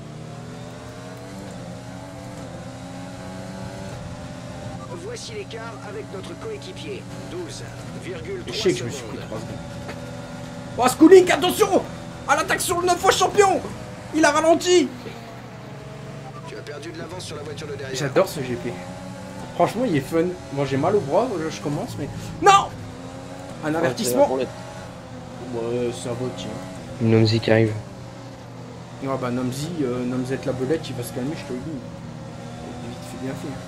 [SPEAKER 4] Voici l'écart avec notre coéquipier. douze virgule
[SPEAKER 1] Je
[SPEAKER 4] trois
[SPEAKER 1] sais que je me suis pris
[SPEAKER 4] secondes.
[SPEAKER 1] trois secondes. Oh, Schooling, attention! À l'attaque sur le neuf fois champion! Il a ralenti!
[SPEAKER 4] Tu as perdu de l'avance sur la voiture de derrière.
[SPEAKER 1] J'adore ce G P. Franchement, il est fun. Moi, j'ai mal au bras, là, je commence, mais... Non! Un avertissement? Ouais, ça va, tiens.
[SPEAKER 2] Nomzi qui arrive.
[SPEAKER 1] Ouais, bah, Nomzi, euh, Nomzette la belette, il va se calmer, je te le dis. Vite fait, bien fait.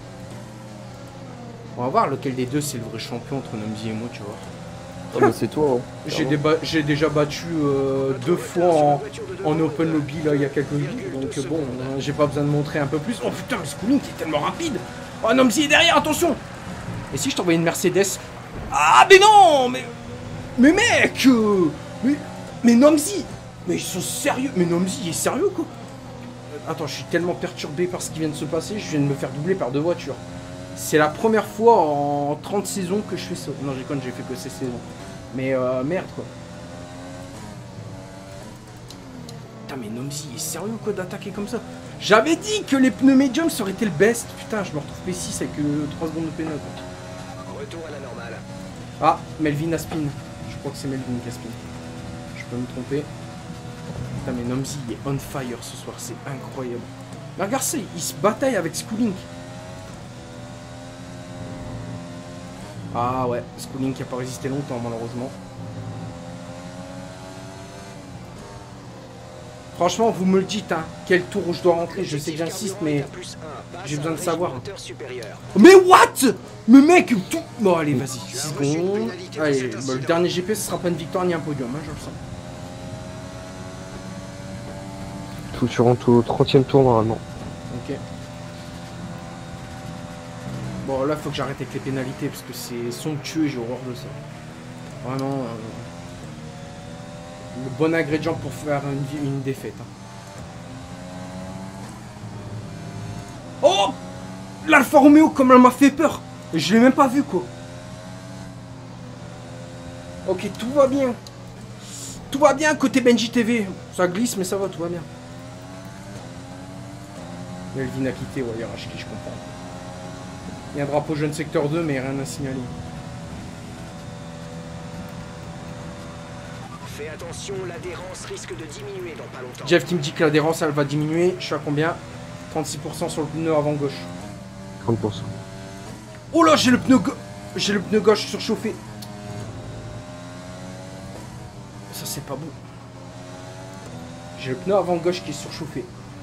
[SPEAKER 1] On va voir lequel des deux c'est le vrai champion entre Nomzi et moi, tu vois.
[SPEAKER 3] Ah bah c'est toi, hein.
[SPEAKER 1] J'ai déba- j'ai déjà battu euh, deux fois en, en open lobby là il y a quelques minutes, donc bon, euh, j'ai pas besoin de montrer un peu plus. Oh putain, mais Schooling qui est tellement rapide. Oh Nomzi est derrière, attention. Et si je t'envoyais une Mercedes? Ah mais non, mais mais mec, euh, mais mais Nomzi, mais ils sont sérieux, mais Nomzi il est sérieux quoi. Attends, je suis tellement perturbé par ce qui vient de se passer, je viens de me faire doubler par deux voitures. C'est la première fois en trente saisons que je fais ça. Non, j'ai con, j'ai fait que ces saisons. Mais euh, merde quoi. Putain, mais Nomzi, il est sérieux quoi d'attaquer comme ça? J'avais dit que les pneus médiums ça aurait été le best. Putain, je me retrouve P six avec euh, trois secondes de pneus.
[SPEAKER 4] Retour à la normale.
[SPEAKER 1] Ah, Melvin a spin. Je crois que c'est Melvin qui a spin. Je peux me tromper. Putain, mais Nomzy, il est on fire ce soir, c'est incroyable. Mais regarde ça, il se bataille avec Schooling. Ah ouais, Schooling qui a pas résisté longtemps, malheureusement. Franchement, vous me le dites, hein, quel tour où je dois rentrer. Je sais que j'insiste, mais j'ai besoin de savoir. Mais what? Mais mec, tout... Bon, allez, vas-y, six secondes. Allez, bah, le dernier G P, ce sera pas une victoire ni un podium, hein, je le sens.
[SPEAKER 2] Faut que tu rentres au trentième tour normalement.
[SPEAKER 1] Ok. Bon, là, faut que j'arrête avec les pénalités parce que c'est somptueux et j'ai horreur de ça. Vraiment. Euh... Le bon ingrédient pour faire une, une défaite. Hein. Oh, l'Alfa Romeo, comme elle m'a fait peur. Je l'ai même pas vu, quoi. Ok, tout va bien. Tout va bien côté Benji T V. Ça glisse, mais ça va, tout va bien. Melvin a quitté, ouais, Yarashki, je comprends. Il y a un drapeau jeune secteur deux, mais rien à signaler.
[SPEAKER 4] Fais attention, l'adhérence risque de diminuer dans pas longtemps.
[SPEAKER 1] Jeff qui me dit que l'adhérence elle va diminuer. Je suis à combien? trente-six pour cent sur le pneu avant gauche.
[SPEAKER 2] trente pour cent.
[SPEAKER 1] Oh là, j'ai le pneu gauche. J'ai le pneu gauche surchauffé. Ça c'est pas bon. J'ai le pneu avant gauche qui est surchauffé.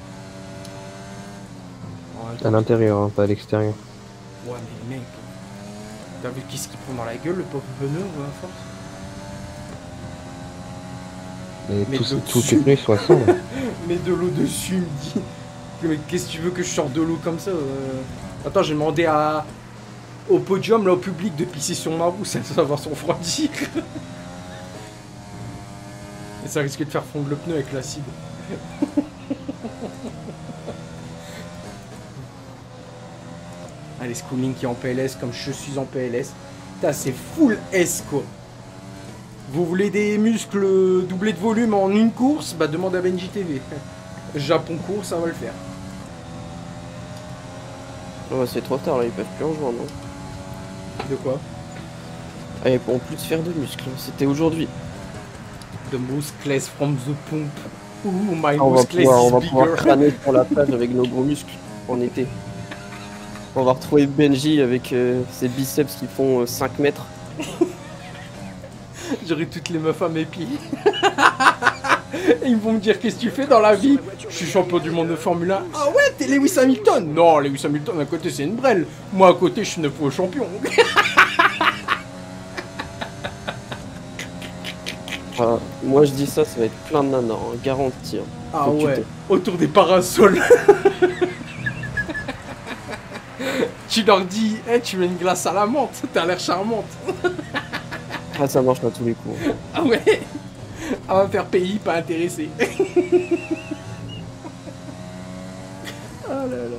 [SPEAKER 2] À l'intérieur, hein, pas à l'extérieur.
[SPEAKER 1] Ouais mais mec. T'as vu qu'est-ce qu'il prend dans la gueule le pauvre pneu ouais, à force.
[SPEAKER 2] Et
[SPEAKER 1] Mais
[SPEAKER 2] tous,
[SPEAKER 1] de
[SPEAKER 2] tous
[SPEAKER 1] dessus.
[SPEAKER 2] les pneus sont à cent. Hein.
[SPEAKER 1] Mais de l'eau dessus, il me dit. Mais qu'est-ce que tu veux que je sorte de l'eau comme ça euh... Attends, j'ai demandé à... au podium, là, au public, de pisser sur ma roue, ça, ça va se refroidir. Et ça risque de faire fondre le pneu avec l'acide. Allez, Schooling qui est en P L S comme je suis en P L S. Putain, c'est full S, quoi. Vous voulez des muscles doublés de volume en une course? Bah demande à Benji T V. Japon course, ça va le faire.
[SPEAKER 3] Oh, c'est trop tard là, ils peuvent plus rejoindre. Non
[SPEAKER 1] De quoi?
[SPEAKER 3] Ah, ils pourront plus faire de muscles, c'était aujourd'hui.
[SPEAKER 1] The muscles from the pump. Ouh, my
[SPEAKER 3] Ah, on va
[SPEAKER 1] muscles
[SPEAKER 3] pouvoir, on
[SPEAKER 1] is
[SPEAKER 3] va pouvoir
[SPEAKER 1] bigger.
[SPEAKER 3] crâner sur la plage avec nos gros muscles en été. On va retrouver Benji avec euh, ses biceps qui font euh, cinq mètres.
[SPEAKER 1] J'aurai toutes les meufs à mes pieds. Et ils vont me dire qu'est-ce que tu fais dans la vie? Je suis champion du monde de Formule un. Ah ouais, t'es Lewis Hamilton? Non, Lewis Hamilton à côté c'est une brêle. Moi à côté je suis neuf fois champion.
[SPEAKER 3] Ah, moi je dis ça, ça va être plein de nanas, hein, garanti. Hein.
[SPEAKER 1] Ah
[SPEAKER 3] Faut que tu
[SPEAKER 1] ouais,
[SPEAKER 3] te-
[SPEAKER 1] autour des parasols. Tu leur dis, hey, tu mets une glace à la menthe, t'as l'air charmante.
[SPEAKER 3] Ah, ça marche à tous les coups.
[SPEAKER 1] Ah ouais. Elle va me faire pays, pas intéressé. Oh là là.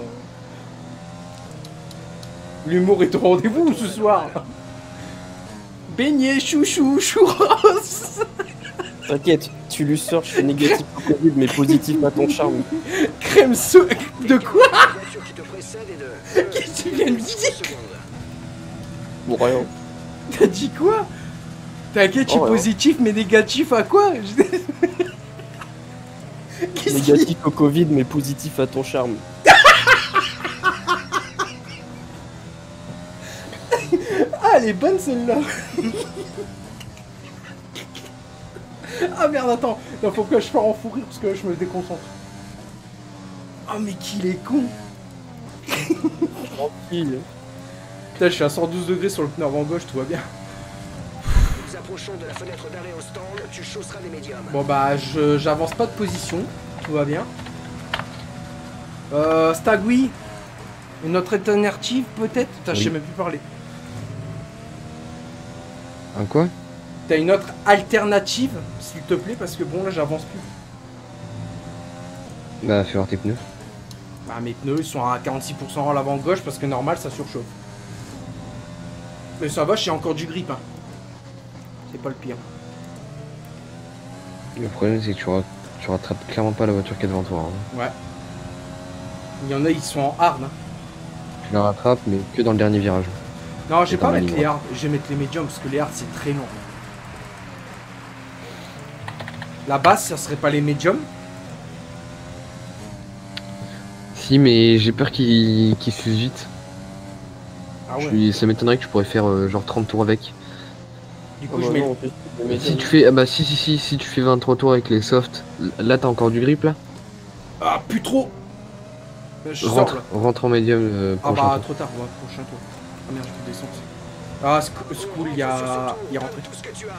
[SPEAKER 1] L'humour est au rendez-vous ce soir. Beignet, chouchou, churros.
[SPEAKER 3] T'inquiète, tu lui sors, je suis négatif au Covid, mais positif à ton charme.
[SPEAKER 1] Crème so... De quoi?
[SPEAKER 4] La voiture qui te précède est de...
[SPEAKER 1] Qu'est-ce que tu viens de dire?
[SPEAKER 4] secondes.
[SPEAKER 3] Bon, rien.
[SPEAKER 1] T'as dit quoi? T'inquiète, je suis
[SPEAKER 3] Oh, ouais.
[SPEAKER 1] positif, mais négatif à quoi? Qu'est-ce qu'il...
[SPEAKER 3] Négatif au Covid, mais positif à ton charme.
[SPEAKER 1] Ah, elle est bonne celle-là. Ah merde, attends. Il faut que je fasse en fou rire parce que je me déconcentre. Ah mais qu'il est con.
[SPEAKER 3] Tranquille.
[SPEAKER 1] Putain, je suis à cent douze degrés sur le pneu avant gauche, tout va bien.
[SPEAKER 4] Nous approchons de la fenêtre d'arrêt au stand, tu chausseras des médiums.
[SPEAKER 1] Bon bah, je j'avance pas de position, tout va bien. Euh, Stagui, une autre alternative peut-être? Putain, je sais
[SPEAKER 2] Oui.
[SPEAKER 1] même plus parler.
[SPEAKER 2] Un quoi?
[SPEAKER 1] T'as une autre alternative, s'il te plaît, parce que bon là j'avance plus.
[SPEAKER 2] Bah, fais voir tes pneus.
[SPEAKER 1] Bah mes pneus ils sont à quarante-six pour cent à l'avant gauche parce que normal ça surchauffe. Mais ça va, j'ai encore du grip hein. C'est pas le pire.
[SPEAKER 2] Le problème, c'est que tu, ra- tu rattrapes clairement pas la voiture qui est devant toi. Hein.
[SPEAKER 1] Ouais. Il y en a ils sont en hard hein.
[SPEAKER 2] Tu la rattrapes, mais que dans le dernier virage.
[SPEAKER 1] Non, je vais
[SPEAKER 2] C'est
[SPEAKER 1] pas
[SPEAKER 2] dans la
[SPEAKER 1] mettre
[SPEAKER 2] ligne
[SPEAKER 1] les hard, je vais mettre les médiums parce que les hard c'est très long. La base, ça serait pas les médiums?
[SPEAKER 2] Si, mais j'ai peur qu'il qu'il s'use vite.
[SPEAKER 1] Ah
[SPEAKER 2] Je
[SPEAKER 1] ouais.
[SPEAKER 2] suis- Ça m'étonnerait que je pourrais faire euh, genre trente tours avec.
[SPEAKER 1] Du
[SPEAKER 3] Ah
[SPEAKER 1] coup,
[SPEAKER 3] bah
[SPEAKER 1] je mets.
[SPEAKER 3] non, en plus, le médium,
[SPEAKER 2] Si tu fais. Ah bah si, si, si, si tu fais vingt-trois tours avec les softs, là t'as encore du grip là.
[SPEAKER 1] Ah, plus trop. Je sors
[SPEAKER 2] Rentre,
[SPEAKER 1] là.
[SPEAKER 2] rentre en médium euh,
[SPEAKER 1] Ah
[SPEAKER 2] prochain
[SPEAKER 1] bah,
[SPEAKER 2] tour.
[SPEAKER 1] trop tard, ouais, prochain tour. Ah merde, je descends. Ah, sc- school, il y a. Il est rentré.
[SPEAKER 4] Tout ce que tu as.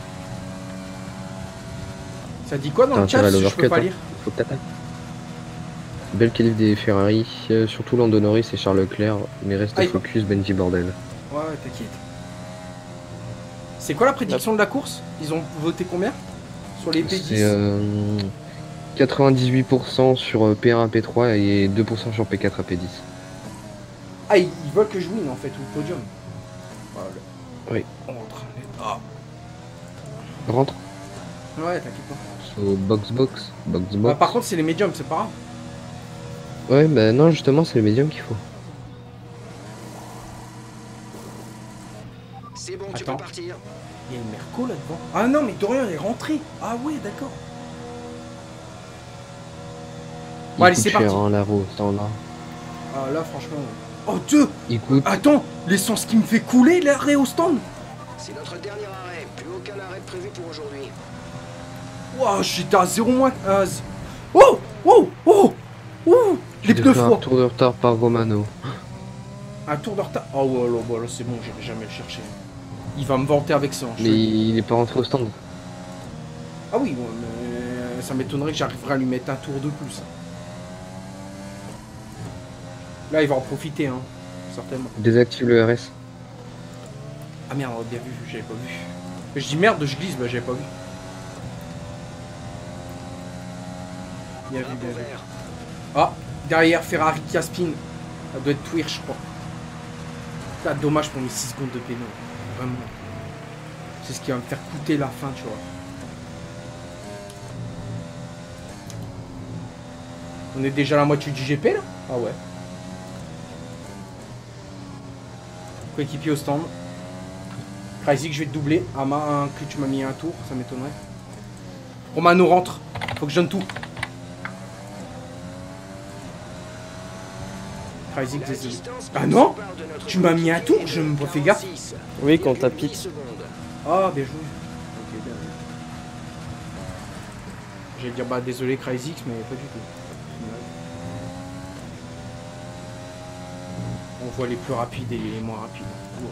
[SPEAKER 1] Ça dit quoi dans
[SPEAKER 2] T'as
[SPEAKER 1] le chat
[SPEAKER 2] intérêt à
[SPEAKER 1] si je peux
[SPEAKER 2] l'overcut,
[SPEAKER 1] pas
[SPEAKER 2] hein.
[SPEAKER 1] lire?
[SPEAKER 2] Faut que t'attaques. Belle qualif des Ferrari, euh, surtout Lando Norris et Charles Leclerc, mais reste
[SPEAKER 1] Ah, il-
[SPEAKER 2] focus Benji Bordel.
[SPEAKER 1] Ouais, ouais, t'inquiète. C'est quoi la prédiction de la course? Ils ont voté combien? Sur les P dix?
[SPEAKER 2] C'est euh, quatre-vingt-dix-huit pour cent sur euh, P un à P trois et deux pour cent sur P quatre à P dix.
[SPEAKER 1] Ah, ils, ils veulent que je win en fait, ou le podium. Voilà.
[SPEAKER 2] Oui.
[SPEAKER 1] On rentre. Ah.
[SPEAKER 2] Rentre.
[SPEAKER 1] Ouais, t'inquiète pas.
[SPEAKER 2] Au box box. Box
[SPEAKER 1] Bah,
[SPEAKER 2] box.
[SPEAKER 1] par contre, c'est les médiums, c'est pas grave.
[SPEAKER 2] Ouais, bah non, justement, c'est le médium qu'il faut.
[SPEAKER 4] C'est bon, tu
[SPEAKER 1] Attends.
[SPEAKER 4] peux partir.
[SPEAKER 1] Il y a une Merco là-devant. Ah non, mais Dorian est rentré. Ah ouais, d'accord.
[SPEAKER 2] Il
[SPEAKER 1] Bon, allez,
[SPEAKER 2] coûte
[SPEAKER 1] c'est
[SPEAKER 2] cher,
[SPEAKER 1] parti.
[SPEAKER 2] hein, la roue, ça en a.
[SPEAKER 1] Ah là, franchement. Oh, deux.
[SPEAKER 2] Il coûte.
[SPEAKER 1] Attends, l'essence qui me fait couler l'arrêt au stand.
[SPEAKER 4] C'est notre dernier arrêt. Plus aucun arrêt prévu pour aujourd'hui.
[SPEAKER 1] Ouah, j'étais à zéro moins. euh, z- Oh, oh, oh, oh. Les
[SPEAKER 2] tu
[SPEAKER 1] pneus
[SPEAKER 2] devrais un
[SPEAKER 1] froids.
[SPEAKER 2] tour de retard par Romano.
[SPEAKER 1] Un tour de retard. Oh ouais, là, bah, là c'est bon, j'irai jamais le chercher. Il va me vanter avec ça. hein, je
[SPEAKER 2] Mais
[SPEAKER 1] te le dis.
[SPEAKER 2] il est pas rentré au stand.
[SPEAKER 1] Ah oui, ouais, mais ça m'étonnerait que j'arriverai à lui mettre un tour de plus. Là, il va en profiter, hein, certainement.
[SPEAKER 2] Désactive le R S.
[SPEAKER 1] Ah merde, bien vu, j'avais pas vu. Je dis merde, je glisse, bah j'avais pas vu. Bien vu, bien
[SPEAKER 4] Drapeau
[SPEAKER 1] vu.
[SPEAKER 4] vert.
[SPEAKER 1] Ah, derrière Ferrari qui aspine. Ça doit être Twirch, je crois. Là, dommage pour mes six secondes de péno. Vraiment. C'est ce qui va me faire coûter la fin, tu vois. On est déjà à la moitié du G P là? Ah ouais. Coéquipier au stand. Crazy, je vais te doubler. Ah, ma, que tu m'as mis un tour, ça m'étonnerait. Romano rentre. Faut que je donne tout. Crazy,
[SPEAKER 4] La
[SPEAKER 1] désolé.
[SPEAKER 4] distance
[SPEAKER 1] Ah
[SPEAKER 4] nous
[SPEAKER 1] non,
[SPEAKER 4] sépare de notre
[SPEAKER 1] tu m'as mis un tour,
[SPEAKER 4] coéquipier
[SPEAKER 1] je
[SPEAKER 4] de
[SPEAKER 1] me pas fait gaffe.
[SPEAKER 4] quarante-six
[SPEAKER 3] Oui, quand t'as
[SPEAKER 4] virgule huit
[SPEAKER 3] pit.
[SPEAKER 4] secondes.
[SPEAKER 1] Ah, bien joué. Ok, bien joué. J'allais dire, bah désolé Crazy, mais pas du tout. On voit les plus rapides et les moins rapides. Wow.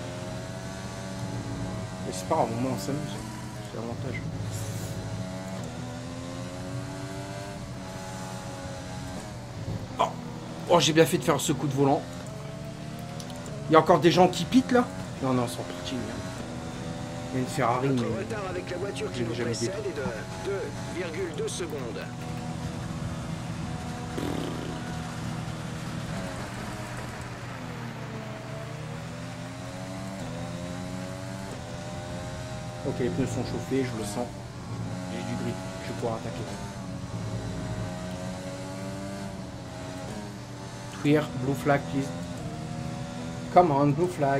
[SPEAKER 1] Mais c'est pas grave, au moins on s'amuse. C'est l'avantage. Oh, oh j'ai bien fait de faire ce coup de volant. Il y a encore des gens qui pitent là? Non, non, ils sont partis. Merde. Il y a une Ferrari,
[SPEAKER 4] Notre
[SPEAKER 1] mais...
[SPEAKER 4] retard avec la voiture qui
[SPEAKER 1] j'ai
[SPEAKER 4] nous
[SPEAKER 1] jamais
[SPEAKER 4] précède
[SPEAKER 1] détruit.
[SPEAKER 4] est de deux virgule deux secondes.
[SPEAKER 1] Ok, les pneus sont chauffés, je le sens. J'ai du grip, je vais pouvoir attaquer. Clear, blue flag, please. Come on, blue flag.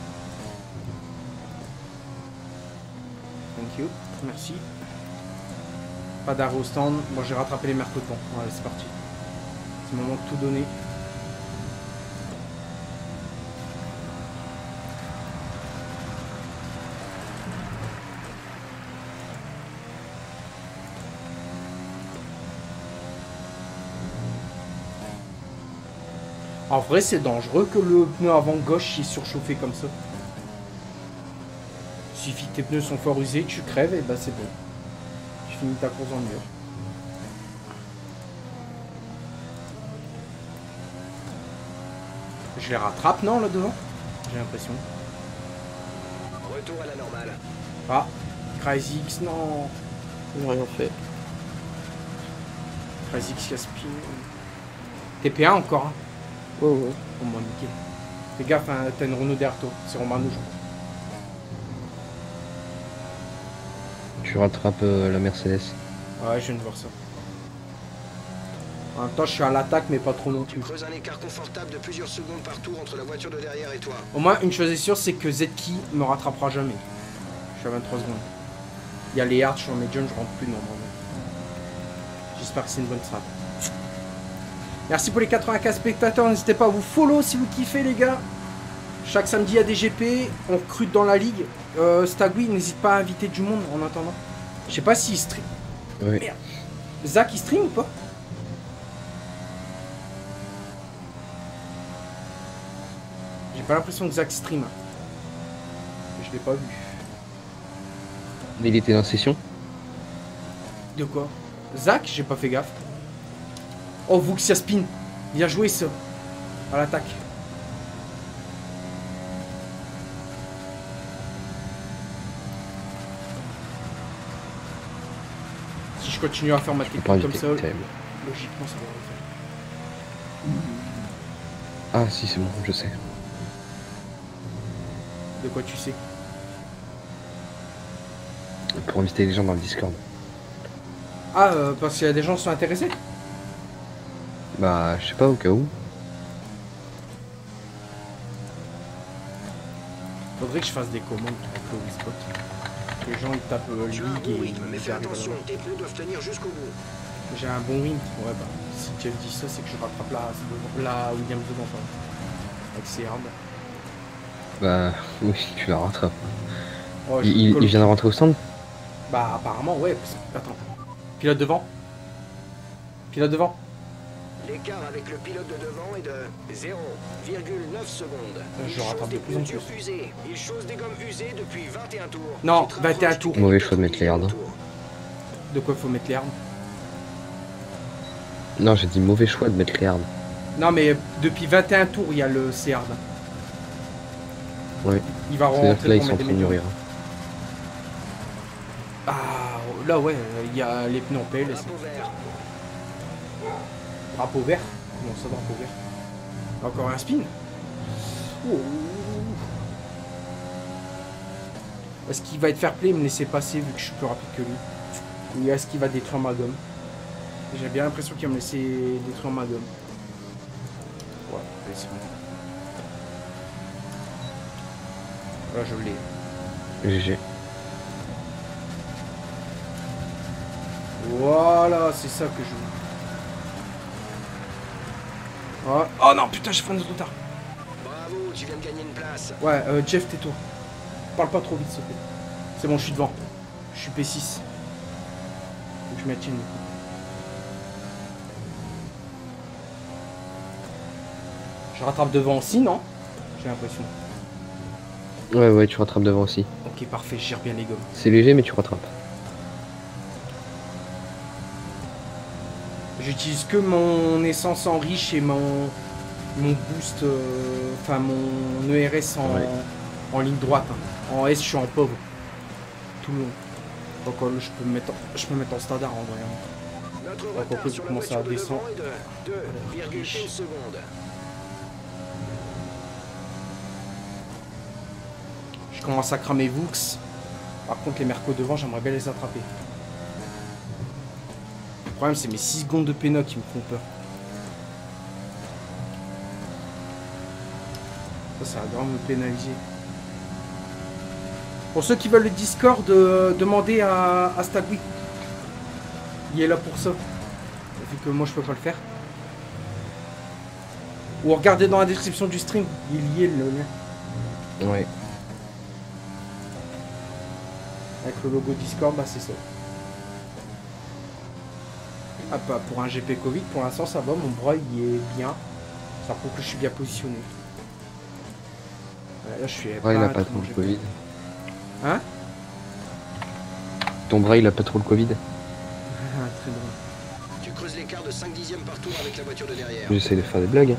[SPEAKER 1] Thank you, merci. Pas d'arrêt au stand. Bon, j'ai rattrapé les mercotons. Allez, c'est parti. C'est le moment de tout donner. En vrai, c'est dangereux que le pneu avant gauche est surchauffé comme ça. Il suffit que tes pneus sont fort usés, tu crèves et bah c'est bon. Tu finis ta course dans le mur. Je les rattrape, non, là devant? J'ai l'impression.
[SPEAKER 4] Retour à la normale.
[SPEAKER 1] Ah, Crazy X, non.
[SPEAKER 3] Ils n'ont rien fait.
[SPEAKER 1] Crazy X qui aspire. T P un encore, hein.
[SPEAKER 3] Ouais, ouais.
[SPEAKER 1] Oh mon nickel. Fais gaffe, hein, t'as une Renault derrière toi. C'est Romano, je crois.
[SPEAKER 2] Tu rattrapes euh, la Mercedes.
[SPEAKER 1] Ouais, je viens de voir ça. En même temps, je suis à l'attaque, mais pas trop non
[SPEAKER 4] Tu
[SPEAKER 1] plus.
[SPEAKER 4] creuses un écart confortable de plusieurs secondes par tour entre la voiture de derrière et toi.
[SPEAKER 1] Au moins, une chose est sûre, c'est que Zetki me rattrapera jamais. Je suis à vingt-trois secondes. Il y a les hards sur Medium, je rentre plus normalement. J'espère que c'est une bonne strat. Merci pour les quatre-vingt-quinze spectateurs. N'hésitez pas à vous follow si vous kiffez, les gars. Chaque samedi, il y a des G P. On recrute dans la ligue. Euh, Stagui, n'hésite pas à inviter du monde en attendant. Je sais pas s'il stream.
[SPEAKER 2] Oui.
[SPEAKER 1] Merde. Zach, il stream ou pas? J'ai pas l'impression que Zach stream. Je l'ai pas vu.
[SPEAKER 2] Mais il était dans session.
[SPEAKER 1] De quoi? Zach, j'ai pas fait gaffe. Oh, Vuxia spin. Bien joué, ça. À l'attaque. Si je continue à faire ma technique comme ça, logiquement, ça va le faire.
[SPEAKER 2] Ah, si, c'est bon, je sais.
[SPEAKER 1] De quoi tu sais?
[SPEAKER 2] Pour inviter les gens dans le Discord.
[SPEAKER 1] Ah, euh, parce qu'il y a des gens qui sont intéressés?
[SPEAKER 2] Bah, je sais pas, au cas où.
[SPEAKER 1] Faudrait que je fasse des commandes avec le Whisbot. Les gens ils tapent euh,
[SPEAKER 4] Tu as un
[SPEAKER 1] League
[SPEAKER 4] bon
[SPEAKER 1] et
[SPEAKER 4] rythme, mais
[SPEAKER 1] ils
[SPEAKER 4] fais
[SPEAKER 1] arrivent
[SPEAKER 4] attention,
[SPEAKER 1] là-bas.
[SPEAKER 4] tes pneus doivent tenir jusqu'au bout.
[SPEAKER 1] J'ai un bon rythme. Ouais, bah, si Jeff dit ça, c'est que je rattrape la, la Williams devant, pardon. Avec ses hard.
[SPEAKER 2] Bah, oui, tu la rattrapes.
[SPEAKER 1] Oh, je
[SPEAKER 2] Il, il,
[SPEAKER 1] colle-
[SPEAKER 2] il vient de rentrer au centre?
[SPEAKER 1] Bah, apparemment, ouais. Parce... Attends. Pilote devant. Pilote devant.
[SPEAKER 4] L'écart avec le pilote de devant est de zéro virgule neuf secondes.
[SPEAKER 1] Je
[SPEAKER 4] Il
[SPEAKER 1] rattrape
[SPEAKER 4] chose
[SPEAKER 1] de
[SPEAKER 4] des
[SPEAKER 1] plus en
[SPEAKER 4] pneus durs
[SPEAKER 1] plus.
[SPEAKER 4] usés. Il chose des gommes usées depuis vingt et un tours.
[SPEAKER 1] Non,
[SPEAKER 4] Tu te
[SPEAKER 1] vingt et un
[SPEAKER 4] rapproches
[SPEAKER 1] tours.
[SPEAKER 4] du
[SPEAKER 2] Mauvais choix de mettre les hards.
[SPEAKER 4] tour.
[SPEAKER 1] De quoi faut mettre les hards?
[SPEAKER 2] Non, j'ai dit mauvais choix de mettre les hards.
[SPEAKER 1] Non, mais depuis vingt et un tours, il y a le C hard.
[SPEAKER 2] Ouais.
[SPEAKER 1] Il va
[SPEAKER 2] C'est-à-dire que
[SPEAKER 1] rentrer
[SPEAKER 2] là, ils
[SPEAKER 1] pour
[SPEAKER 2] sont en
[SPEAKER 1] mettre
[SPEAKER 2] train
[SPEAKER 1] des
[SPEAKER 2] de
[SPEAKER 1] médiums.
[SPEAKER 2] mûrir.
[SPEAKER 1] Ah, là, ouais. Il y a les pneus en P L S.
[SPEAKER 4] Drapeau vert.
[SPEAKER 1] Drapeau vert? Comment ça, drapeau vert? Encore un spin? Oh. Est-ce qu'il va être fair play et me laisser passer vu que je suis plus rapide que lui? Ou est-ce qu'il va détruire ma gomme? J'ai bien l'impression qu'il va me laisser détruire ma gomme. Ouais, allez, c'est bon. Là, je l'ai.
[SPEAKER 2] G G.
[SPEAKER 1] Voilà, c'est ça que je veux. Oh, oh non, putain, j'ai freiné trop tard.
[SPEAKER 4] Bravo, tu viens de gagner une place.
[SPEAKER 1] Ouais, euh, Jeff, tais-toi. Parle pas trop vite, s'il te plaît. C'est bon, je suis devant. Je suis P six. Faut que je maintienne. Je rattrape devant aussi, non? J'ai l'impression.
[SPEAKER 2] Ouais, ouais, tu rattrapes devant aussi.
[SPEAKER 1] Ok, parfait, je gère bien les gommes.
[SPEAKER 2] C'est léger, mais tu rattrapes.
[SPEAKER 1] J'utilise que mon essence en riche et mon, mon boost, euh, enfin mon E R S en,
[SPEAKER 2] Ouais.
[SPEAKER 1] en ligne droite. Hein. En S, je suis en pauvre. Tout le long. Donc euh, je peux me mettre en, je peux me mettre en standard en vrai. Hein.
[SPEAKER 4] Notre
[SPEAKER 1] Ouais,
[SPEAKER 4] retard
[SPEAKER 1] pourquoi
[SPEAKER 4] sur
[SPEAKER 1] vous
[SPEAKER 4] la
[SPEAKER 1] commencez à
[SPEAKER 4] voiture de
[SPEAKER 1] descendre?
[SPEAKER 4] devant est de deux virgule un secondes.
[SPEAKER 1] Je commence à cramer Vux. Par contre, les Mercos devant, j'aimerais bien les attraper. Le problème, c'est mes six secondes de pénal qui me font peur. Ça, ça va grave me pénaliser. Pour ceux qui veulent le Discord, euh, demandez à, à Stagui. Il est là pour ça. Vu que moi, je peux pas le faire. Ou regardez dans la description du stream. Il est lié le lien.
[SPEAKER 2] Ouais.
[SPEAKER 1] Avec le logo Discord, bah c'est ça. Ah bah pour un G P Covid, pour l'instant ça va, mon bras il est bien. Ça prouve que je suis bien positionné. Ouais, là je suis
[SPEAKER 2] Ouais, il a
[SPEAKER 1] un
[SPEAKER 2] pas
[SPEAKER 1] très
[SPEAKER 2] trop
[SPEAKER 1] bon
[SPEAKER 2] le
[SPEAKER 1] G P.
[SPEAKER 2] Covid.
[SPEAKER 1] Hein?
[SPEAKER 2] Ton bras, il a pas trop le Covid.
[SPEAKER 1] Ah, très drôle.
[SPEAKER 4] Tu creuses l'écart de cinq dixièmes par tour avec la voiture de derrière.
[SPEAKER 2] J'essaie de faire des blagues. Hein.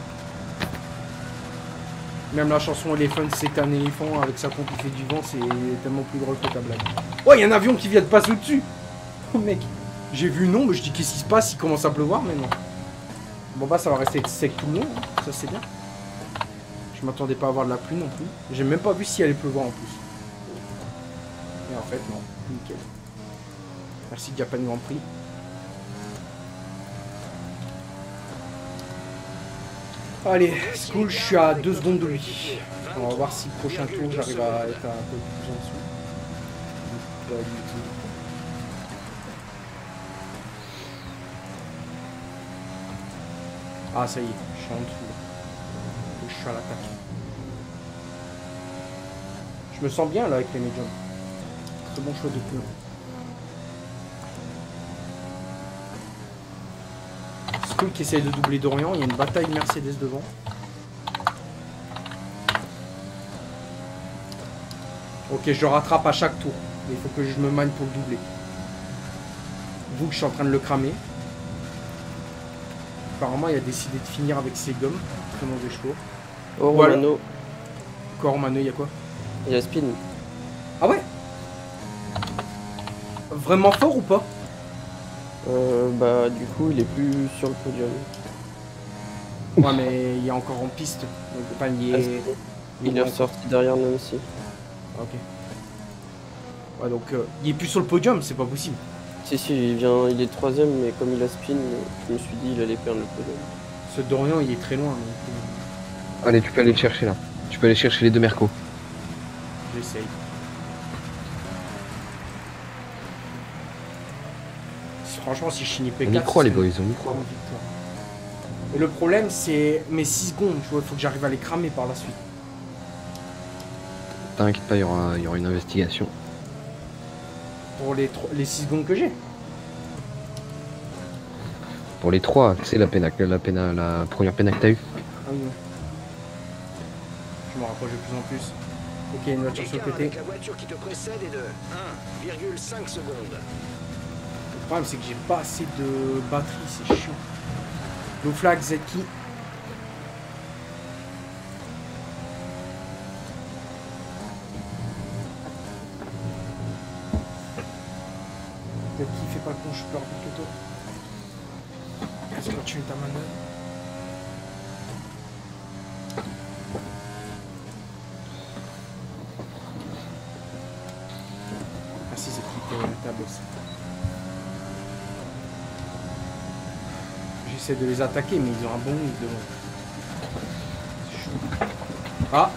[SPEAKER 1] Même la chanson Elephant, c'est un éléphant avec sa pompe qui fait du vent, c'est tellement plus drôle que ta blague. Oh, il y a un avion qui vient de passer au-dessus. Oh mec, j'ai vu non, mais je dis qu'est-ce qui se passe, il commence à pleuvoir maintenant. Bon bah ça va rester sec tout le long, hein. Ça c'est bien. Je m'attendais pas à avoir de la pluie non plus. J'ai même pas vu si elle allait pleuvoir en plus. Et en fait non, nickel. Merci Japan Grand Prix. Allez, School, je suis à deux secondes de lui. On va voir si le prochain tour j'arrive à être un peu plus en dessous. Pas du tout. Ah, ça y est, je suis en dessous. Je suis à l'attaque. Je me sens bien là avec les médiums. Très bon choix de pneus. Skull qui essaye de doubler Dorian, il y a une bataille Mercedes devant. Ok, je le rattrape à chaque tour. Mais il faut que je me manie pour le doubler. Vous que je suis en train de le cramer. Apparemment, il a décidé de finir avec ses gommes. Très mauvais chevaux.
[SPEAKER 3] Oh,
[SPEAKER 1] Voilà.
[SPEAKER 3] Romano,
[SPEAKER 1] Quoi, Romano, il y a quoi?
[SPEAKER 3] il a spin.
[SPEAKER 1] Ah ouais? Vraiment fort ou pas?
[SPEAKER 3] Euh, bah, du coup, il est plus sur le podium.
[SPEAKER 1] Ouais, mais il est encore en piste. Donc, enfin, il
[SPEAKER 3] Ah,
[SPEAKER 1] est...
[SPEAKER 3] c'est- Il est ressorti derrière nous aussi.
[SPEAKER 1] Ok. Ouais, donc, euh, il est plus sur le podium, c'est pas possible.
[SPEAKER 3] Si, si, il vient, il est troisième, mais comme il a spin, je me suis dit il allait perdre le podium.
[SPEAKER 1] Ce Dorian, il est très loin. Donc, euh,
[SPEAKER 2] Allez, tu peux aller le chercher là. Tu peux aller chercher les deux Mercos.
[SPEAKER 1] j'essaye. Si- Franchement, si je finis P
[SPEAKER 2] On
[SPEAKER 1] quatre...
[SPEAKER 2] y croit, les
[SPEAKER 1] c'est
[SPEAKER 2] boys, on y
[SPEAKER 1] une
[SPEAKER 2] croit.
[SPEAKER 1] grande victoire. Et le problème, c'est mes six secondes. Tu vois, il faut que j'arrive à les cramer par la suite.
[SPEAKER 2] T'inquiète pas, il y aura, il y aura une investigation.
[SPEAKER 1] Pour les, tro- les six secondes que j'ai.
[SPEAKER 2] Pour les trois, c'est la peine, la peine, la première peine que t'as eue.
[SPEAKER 1] Ah oui, ouais. Je me rapproche de plus en plus. Ok, une voiture sur le
[SPEAKER 4] L'écart
[SPEAKER 1] côté.
[SPEAKER 4] avec la voiture qui te précède est de un virgule cinq secondes.
[SPEAKER 1] Le problème, c'est que j'ai pas assez de batterie, c'est chiant. Low flag, Zeki. Zeki, fais pas le con, je suis plus rapide que toi. Vas-y, continue ta manœuvre. Merci Zeki, t'es ta boss. J'essaie de les attaquer, mais ils ont un bon move devant. C'est chaud. Ah!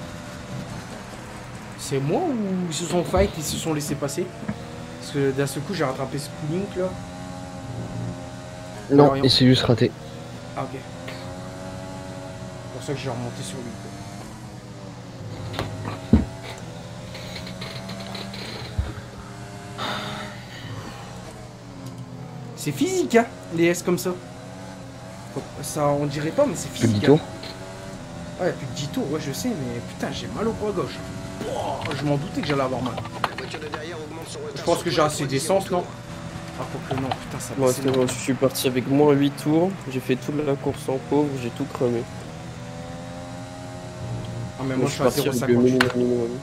[SPEAKER 1] C'est moi ou ils se sont fight, ils se sont laissés passer? Parce que d'un seul coup, j'ai rattrapé ce Link là.
[SPEAKER 2] Non,
[SPEAKER 1] Rien.
[SPEAKER 2] il s'est juste raté.
[SPEAKER 1] Ah, ok. C'est pour ça que j'ai remonté sur lui. quoi. C'est physique, hein, les S comme ça. Faut- Ça, on dirait pas, mais c'est
[SPEAKER 2] Plus de
[SPEAKER 1] physique.
[SPEAKER 2] dix tours.
[SPEAKER 1] hein. Ouais, plus de dix tours, ouais, je sais, mais putain, j'ai mal au bras gauche. Oh, je m'en doutais que j'allais avoir mal.
[SPEAKER 4] La voiture de derrière augmente son retard.
[SPEAKER 1] Je pense
[SPEAKER 4] sur
[SPEAKER 1] que j'ai
[SPEAKER 4] toi
[SPEAKER 1] assez
[SPEAKER 4] au
[SPEAKER 1] d'essence,
[SPEAKER 4] troisième
[SPEAKER 1] non?
[SPEAKER 4] tour.
[SPEAKER 1] Ah, faut que non, putain, ça va.
[SPEAKER 3] Moi,
[SPEAKER 1] c'est
[SPEAKER 3] c'est
[SPEAKER 1] long.
[SPEAKER 3] bon, je suis parti avec moins huit tours, j'ai fait toute la course en pauvre, j'ai tout cramé.
[SPEAKER 1] Ah, mais
[SPEAKER 3] Moi,
[SPEAKER 1] moi, je suis à
[SPEAKER 3] parti
[SPEAKER 1] zéro
[SPEAKER 3] avec
[SPEAKER 1] virgule
[SPEAKER 3] le
[SPEAKER 1] cinquante.
[SPEAKER 3] minimum minimum.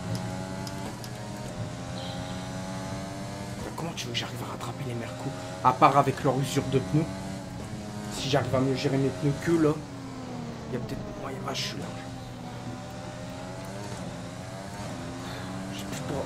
[SPEAKER 1] Comment tu veux que j'arrive à rattraper les Mercos? À part avec leur usure de pneus. Si j'arrive à mieux gérer mes pneus que là, il y a peut-être moyen. Ah, je suis large. Je sais pas.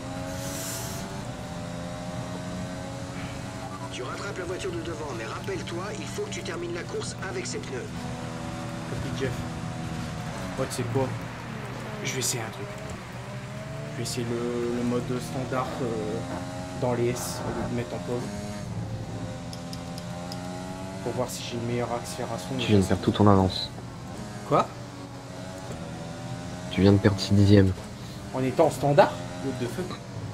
[SPEAKER 4] Tu rattrapes la voiture de devant, mais rappelle-toi, il faut que tu termines la course avec ses pneus.
[SPEAKER 1] Copie Jeff. Ouais, tu sais quoi? Je vais essayer un truc. Je vais essayer le, le mode standard euh, dans les S au lieu de mettre en pause. Pour voir si j'ai une meilleure accélération.
[SPEAKER 2] Tu viens de perdre tout ton avance.
[SPEAKER 1] Quoi?
[SPEAKER 2] Tu viens de perdre six dixièmes.
[SPEAKER 1] En étant en standard? What the fuck?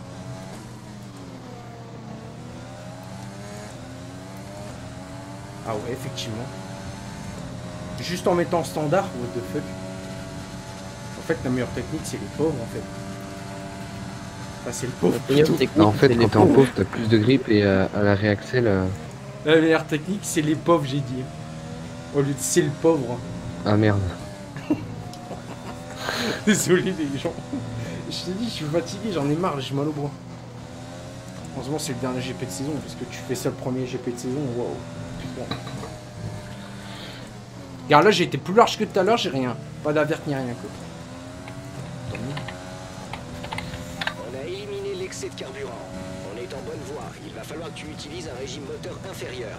[SPEAKER 1] Ah ouais, effectivement. Juste en mettant standard, what the fuck? En fait, la meilleure technique, c'est les pauvres, en fait. Enfin, c'est le pauvre.
[SPEAKER 3] La meilleure
[SPEAKER 1] plutôt.
[SPEAKER 3] technique,
[SPEAKER 2] Non, en fait,
[SPEAKER 3] c'est
[SPEAKER 2] quand
[SPEAKER 3] les
[SPEAKER 2] t'es en
[SPEAKER 3] pauvres.
[SPEAKER 2] pause, t'as plus de grip et euh, à la réaxel. euh,
[SPEAKER 1] La meilleure technique, c'est les pauvres, j'ai dit. Au lieu de c'est le pauvre.
[SPEAKER 2] Ah merde.
[SPEAKER 1] Désolé, les gens. Je t'ai dit, je suis fatigué, j'en ai marre, j'ai mal au bras. Heureusement, c'est le dernier G P de saison, parce que tu fais ça le premier G P de saison, waouh. Putain. Regarde, là, j'ai été plus large que tout à l'heure, j'ai rien. Pas d'avert ni rien, quoi. Tant mieux.
[SPEAKER 4] On a éliminé l'excès de carburant. On est en bonne voie. Il va falloir que tu utilises un régime moteur inférieur.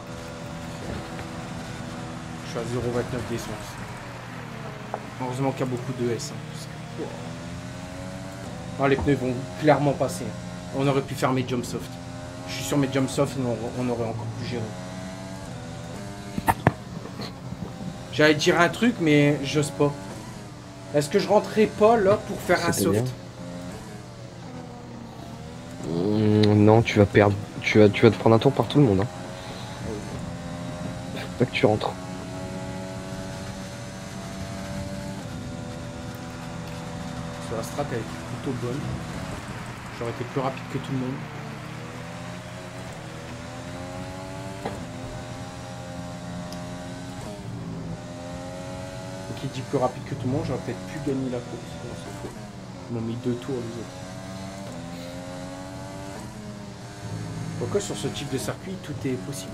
[SPEAKER 1] Je suis à zéro virgule vingt-neuf d'essence. Heureusement qu'il y a beaucoup de S. Hein, parce que... wow. Ah, les pneus vont clairement passer. On aurait pu faire mes jump soft. Je suis sûr mes jump soft, on aurait, on aurait encore plus géré. J'allais dire un truc, mais j'ose pas. Est-ce que je rentrerai pas là pour faire un
[SPEAKER 2] C'est-à-dire
[SPEAKER 1] soft?
[SPEAKER 2] Mmh, non, tu vas perdre. Tu vas, tu vas te prendre un tour par tout le monde. Hein. Faut pas que tu rentres.
[SPEAKER 1] Sur la strat, elle est plutôt bonne. J'aurais été plus rapide que tout le monde. Et qui dit plus rapide que tout le monde, j'aurais peut-être pu gagner la course. On s'en fout. Ils m'ont mis deux tours les autres. Pourquoi sur ce type de circuit, tout est possible?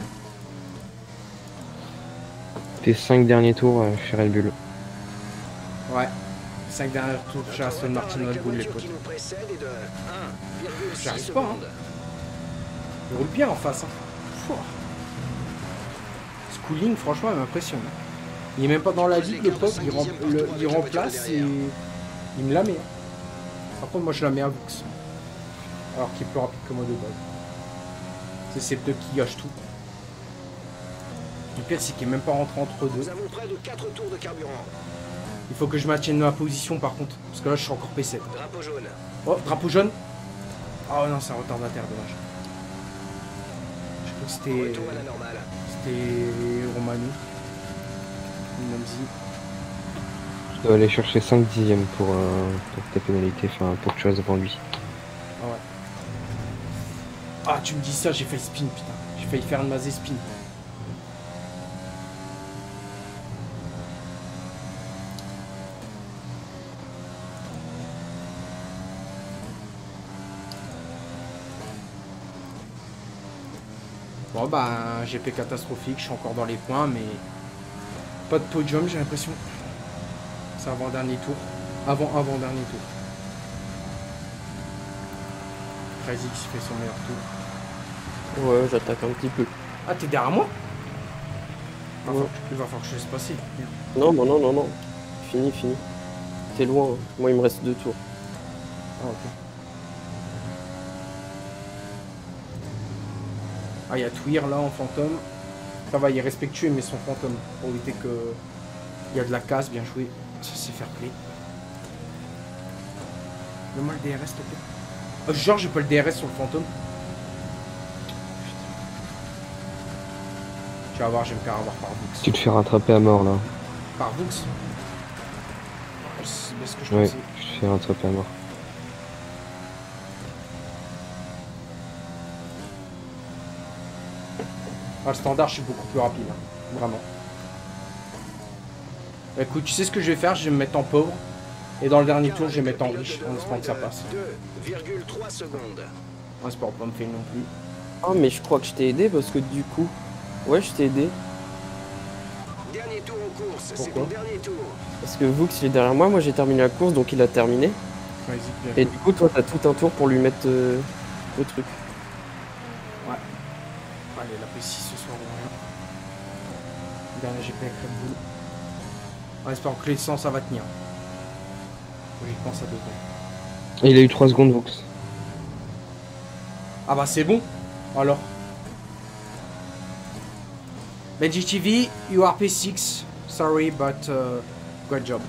[SPEAKER 2] Tes cinq derniers tours euh, chez Red Bull.
[SPEAKER 1] Ouais. cinq derniers tours chez Aston Martin Red Bull, les potes. J'arrive pas, hein. Il roule bien en face, hein. Pouah. Schooling, franchement, il m'impressionne. Il est même pas dans la ligue, le pote, il, rem le, il remplace et il me la met. Hein. Par contre, moi, je la mets à Vux. Alors qu'il est plus rapide que moi de base. C'est ces deux qui gâchent tout. Le pire, c'est qu'il est même pas rentré entre deux.
[SPEAKER 4] Nous avons près de quatre tours de carburant.
[SPEAKER 1] Il faut que je maintienne ma position, par contre. Parce que là, je suis encore P sept.
[SPEAKER 4] Drapeau jaune.
[SPEAKER 1] Oh, drapeau jaune. Oh non, c'est un retardataire, dommage. Je crois que c'était...
[SPEAKER 4] Retour à la normale.
[SPEAKER 1] C'était Romano. Mamzi.
[SPEAKER 2] Tu dois aller chercher cinq dixièmes pour, euh, pour ta pénalité, enfin pour que tu restes devant lui.
[SPEAKER 1] Ah ouais. Ah, tu me dis ça, j'ai failli spin, putain. J'ai failli faire une mazé spin. Bon bah, G P catastrophique, je suis encore dans les points, mais pas de podium, j'ai l'impression. C'est avant-dernier tour. Avant-avant-dernier tour. Crazy qui fait son meilleur tour.
[SPEAKER 3] Ouais, j'attaque un petit peu.
[SPEAKER 1] Ah, t'es derrière moi? Il va
[SPEAKER 3] Ouais.
[SPEAKER 1] falloir que- il va falloir que je laisse passer. Merde.
[SPEAKER 3] Non, non, non, non, non. Fini, fini. T'es loin. Hein. Moi, il me reste deux tours.
[SPEAKER 1] Ah, ok. Ah, il y a Twir là en fantôme. Ça va, il est respectueux, mais son fantôme. Pour éviter que. Il y a de la casse, bien joué. Ça, c'est fair play. Donne-moi le D R S, s'il te plaît. Oh, genre, j'ai pas le D R S sur le fantôme. Putain. Tu vas voir, je vais me faire avoir par Vux.
[SPEAKER 2] Tu te fais rattraper à mort là.
[SPEAKER 1] Par Vux. C'est bien ce que je
[SPEAKER 2] Ouais,
[SPEAKER 1] pensais.
[SPEAKER 2] tu te fais rattraper à mort.
[SPEAKER 1] Ah, le standard, je suis beaucoup plus rapide. Hein. Vraiment. Écoute, tu sais ce que je vais faire? Je vais me mettre en pauvre. Et dans le dernier tour, je vais me mettre en riche. En espérant que ça passe.
[SPEAKER 4] deux virgule trois secondes.
[SPEAKER 1] En espérant pas me faire non plus.
[SPEAKER 3] Ah, mais je crois que je t'ai aidé parce que du coup. Ouais, je t'ai aidé.
[SPEAKER 4] Dernier tour en course. C'est
[SPEAKER 1] Pourquoi?
[SPEAKER 4] ton dernier tour.
[SPEAKER 3] Parce que Vux il est derrière moi, moi j'ai terminé la course donc il a terminé.
[SPEAKER 1] Vas-y, bien
[SPEAKER 3] Et
[SPEAKER 1] joué.
[SPEAKER 3] du coup, toi t'as tout un tour pour lui mettre euh, le truc.
[SPEAKER 1] Ouais. Allez, la P six ce soir ou rien. Dernier G P avec Red Bull. En espérant que l'essence ça va tenir. Logiquement, ça devrait.
[SPEAKER 2] Et il a eu trois secondes Vux.
[SPEAKER 1] Ah bah c'est bon. Alors. Benji T V, you are P six. Sorry, but uh, great job.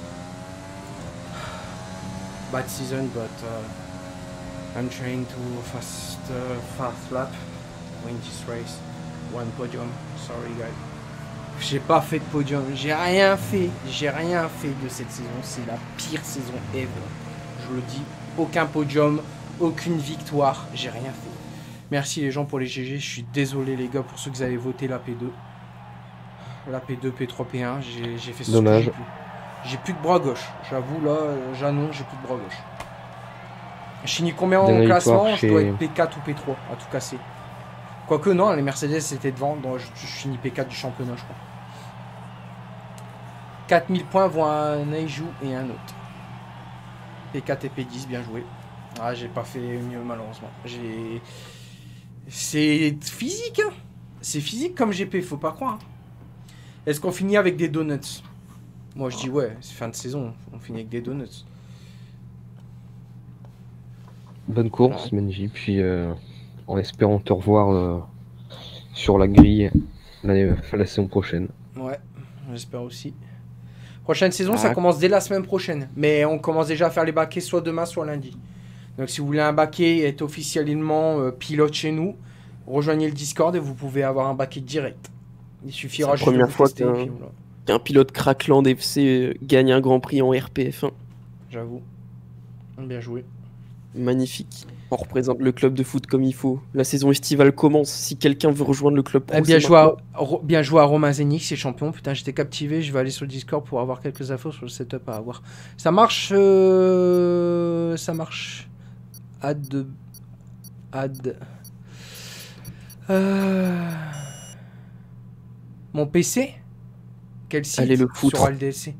[SPEAKER 1] Bad season, but uh, I'm trying to fast uh, fast lap. Win this race. One podium. Sorry, guys. J'ai pas fait de podium. J'ai rien fait. J'ai rien fait de cette saison. C'est la pire saison ever. Je le dis. Aucun podium. Aucune victoire. J'ai rien fait. Merci les gens pour les G G. Je suis désolé les gars pour ceux que vous avez voté la P deux. La P deux, P trois, P un. J'ai j'ai fait ce que
[SPEAKER 2] Dommage.
[SPEAKER 1] j'ai pu. J'ai plus de bras gauche. J'avoue là, euh, j'annonce, j'ai plus de bras gauche. Je finis combien en
[SPEAKER 2] Dernière
[SPEAKER 1] classement?
[SPEAKER 2] victoire
[SPEAKER 1] Je dois
[SPEAKER 2] chez-
[SPEAKER 1] être P quatre ou P trois à tout casser. Quoique non, les Mercedes étaient devant, donc je, je finis P quatre du championnat je crois. quatre mille points vont à un Neiju et un autre. P quatre et P dix, bien joué. Ah, j'ai pas fait mieux malheureusement. J'ai... C'est physique, hein. C'est physique comme G P, faut pas croire. Est-ce qu'on finit avec des donuts? Moi je dis ouais, c'est fin de saison, on finit avec des donuts.
[SPEAKER 2] Bonne course, Benji. Puis euh, en espérant te revoir euh, sur la grille l'année- la saison prochaine.
[SPEAKER 1] Ouais, j'espère aussi. Prochaine saison,
[SPEAKER 3] Ah.
[SPEAKER 1] ça commence dès la semaine prochaine. Mais on commence déjà à faire les baquets soit demain, soit lundi. Donc si vous voulez un baquet et être officiellement euh, pilote chez nous, rejoignez le Discord et vous pouvez avoir un baquet direct. Il suffira
[SPEAKER 3] C'est la
[SPEAKER 1] juste de
[SPEAKER 3] première
[SPEAKER 1] vous
[SPEAKER 3] fois
[SPEAKER 1] tester.
[SPEAKER 3] qu'un-
[SPEAKER 1] et puis voilà.
[SPEAKER 3] Un pilote Crackland F C euh, gagne un Grand Prix en R P F un.
[SPEAKER 1] J'avoue. Bien joué.
[SPEAKER 3] Magnifique. On représente le club de foot comme il faut. La saison estivale commence. Si quelqu'un veut rejoindre le club pro,
[SPEAKER 1] Eh, bien,
[SPEAKER 3] c'est
[SPEAKER 1] joué à,
[SPEAKER 3] maintenant.
[SPEAKER 1] Ro- bien joué à Romain Zenix, c'est champion. Putain, j'étais captivé. Je vais aller sur le Discord pour avoir quelques infos sur le setup à avoir. Ça marche. euh, Ça marche. Add. Add. Euh, Mon P C. Quel site?
[SPEAKER 3] Allez le foutre.
[SPEAKER 1] Sur L D L C.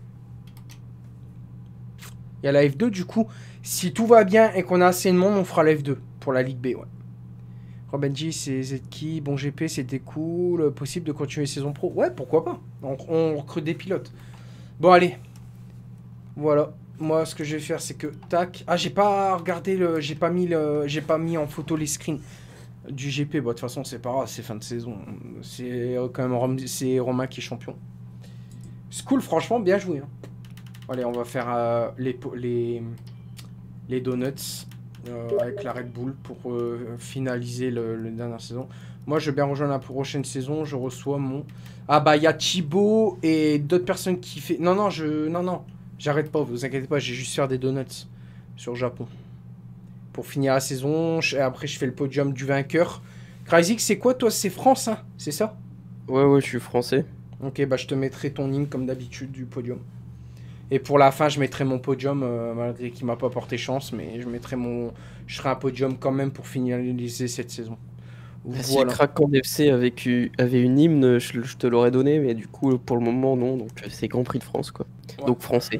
[SPEAKER 1] Il y a la F deux, du coup. Si tout va bien et qu'on a assez de monde, on fera la F deux pour la Ligue B, ouais. Robenji, c'est Zki, bon G P, c'était cool. Possible de continuer saison pro? Ouais, pourquoi pas. On, on recrute des pilotes. Bon, allez. Voilà. Moi, ce que je vais faire, c'est que... Tac. Ah, j'ai pas regardé le... J'ai pas mis le... J'ai pas mis en photo les screens du G P. Bon, de toute façon, c'est pas grave. C'est fin de saison. C'est quand même Rom... c'est Romain qui est champion. C'est cool, franchement, bien joué. Hein. Allez, on va faire euh, les... po- les... les donuts. Euh, avec la Red Bull pour euh, finaliser le, le dernière saison. Moi, je vais bien rejoindre la prochaine saison. Je reçois mon... Ah bah, il y a Thibaut et d'autres personnes qui fait... Non, non, je... Non, non. J'arrête pas, vous inquiétez pas. J'ai juste faire des donuts sur Japon. Pour finir la saison. Je- Après, je fais le podium du vainqueur. Crazy, c'est quoi, toi? C'est France, hein? C'est ça?
[SPEAKER 3] Ouais, ouais, je suis français.
[SPEAKER 1] Ok, bah, je te mettrai ton hymne, comme d'habitude, du podium. Et pour la fin, je mettrai mon podium, euh, malgré qu'il m'a pas porté chance, mais je mettrai mon, je ferai un podium quand même pour finaliser cette saison.
[SPEAKER 3] Si
[SPEAKER 1] Voilà.
[SPEAKER 3] Crackland F C avait, eu- avait une hymne, je, je te l'aurais donné, mais du coup, pour le moment, non. Donc, euh, c'est Grand Prix de France, quoi.
[SPEAKER 1] Ouais.
[SPEAKER 3] Donc, français.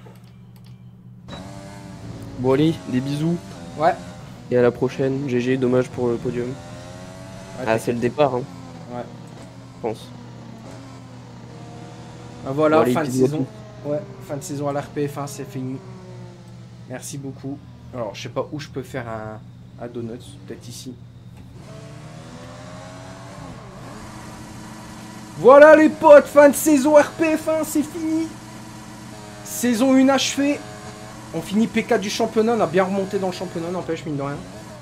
[SPEAKER 3] Bon, allez, des bisous.
[SPEAKER 1] Ouais.
[SPEAKER 3] Et à la prochaine. G G, dommage pour le podium.
[SPEAKER 1] Ouais,
[SPEAKER 3] Ah, c'est le départ, hein,
[SPEAKER 1] ouais.
[SPEAKER 3] je pense.
[SPEAKER 1] Ah, voilà,
[SPEAKER 3] Bon, allez,
[SPEAKER 1] fin de
[SPEAKER 3] bisous à
[SPEAKER 1] saison. Ouais, fin de saison à l'R P F un, c'est fini. Merci beaucoup. Alors, je sais pas où je peux faire un, un donut, peut-être ici. Voilà les potes, fin de saison R P F un, c'est fini. Saison un achevée. On finit P quatre du championnat, on a bien remonté dans le championnat, n'empêche, mine de rien.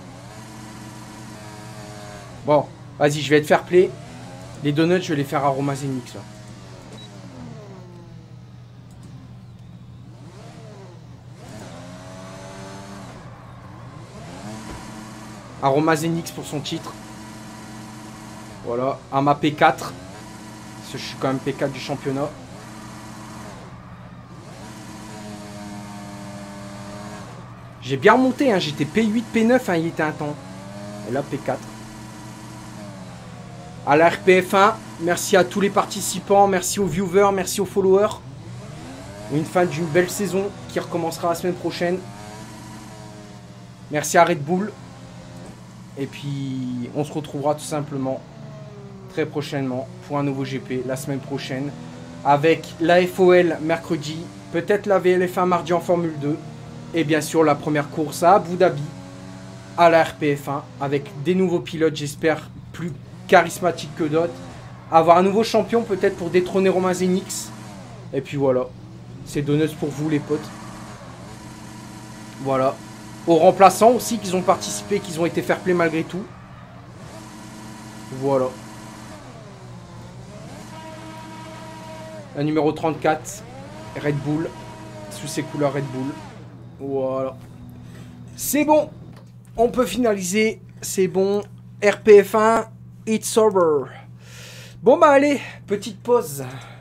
[SPEAKER 1] Bon, vas-y, je vais être fair play. Les donuts, je vais les faire à Romain Zenix, là. À Romain Zenix pour son titre. Voilà, à ma P quatre. Parce que je suis quand même P quatre du championnat. J'ai bien remonté, hein. J'étais P huit, P neuf, hein, il était un temps. Et là, P quatre. À la R P F un, merci à tous les participants, merci aux viewers, merci aux followers. Une fin d'une belle saison qui recommencera la semaine prochaine. Merci à Red Bull. Et puis, on se retrouvera tout simplement très prochainement pour un nouveau G P la semaine prochaine. Avec la F O L mercredi, peut-être la V L F un mardi en Formule deux. Et bien sûr, la première course à Abu Dhabi, à la R P F un, avec des nouveaux pilotes, j'espère, plus charismatiques que d'autres. Avoir un nouveau champion, peut-être pour détrôner Romain Zenix. Et puis voilà, c'est donuts pour vous les potes. Voilà. Aux remplaçants aussi, qu'ils ont participé, qu'ils ont été fair play malgré tout. Voilà. La numéro trente-quatre, Red Bull, sous ses couleurs Red Bull. Voilà. C'est bon. On peut finaliser. C'est bon. R P F un, it's over. Bon bah allez, petite pause.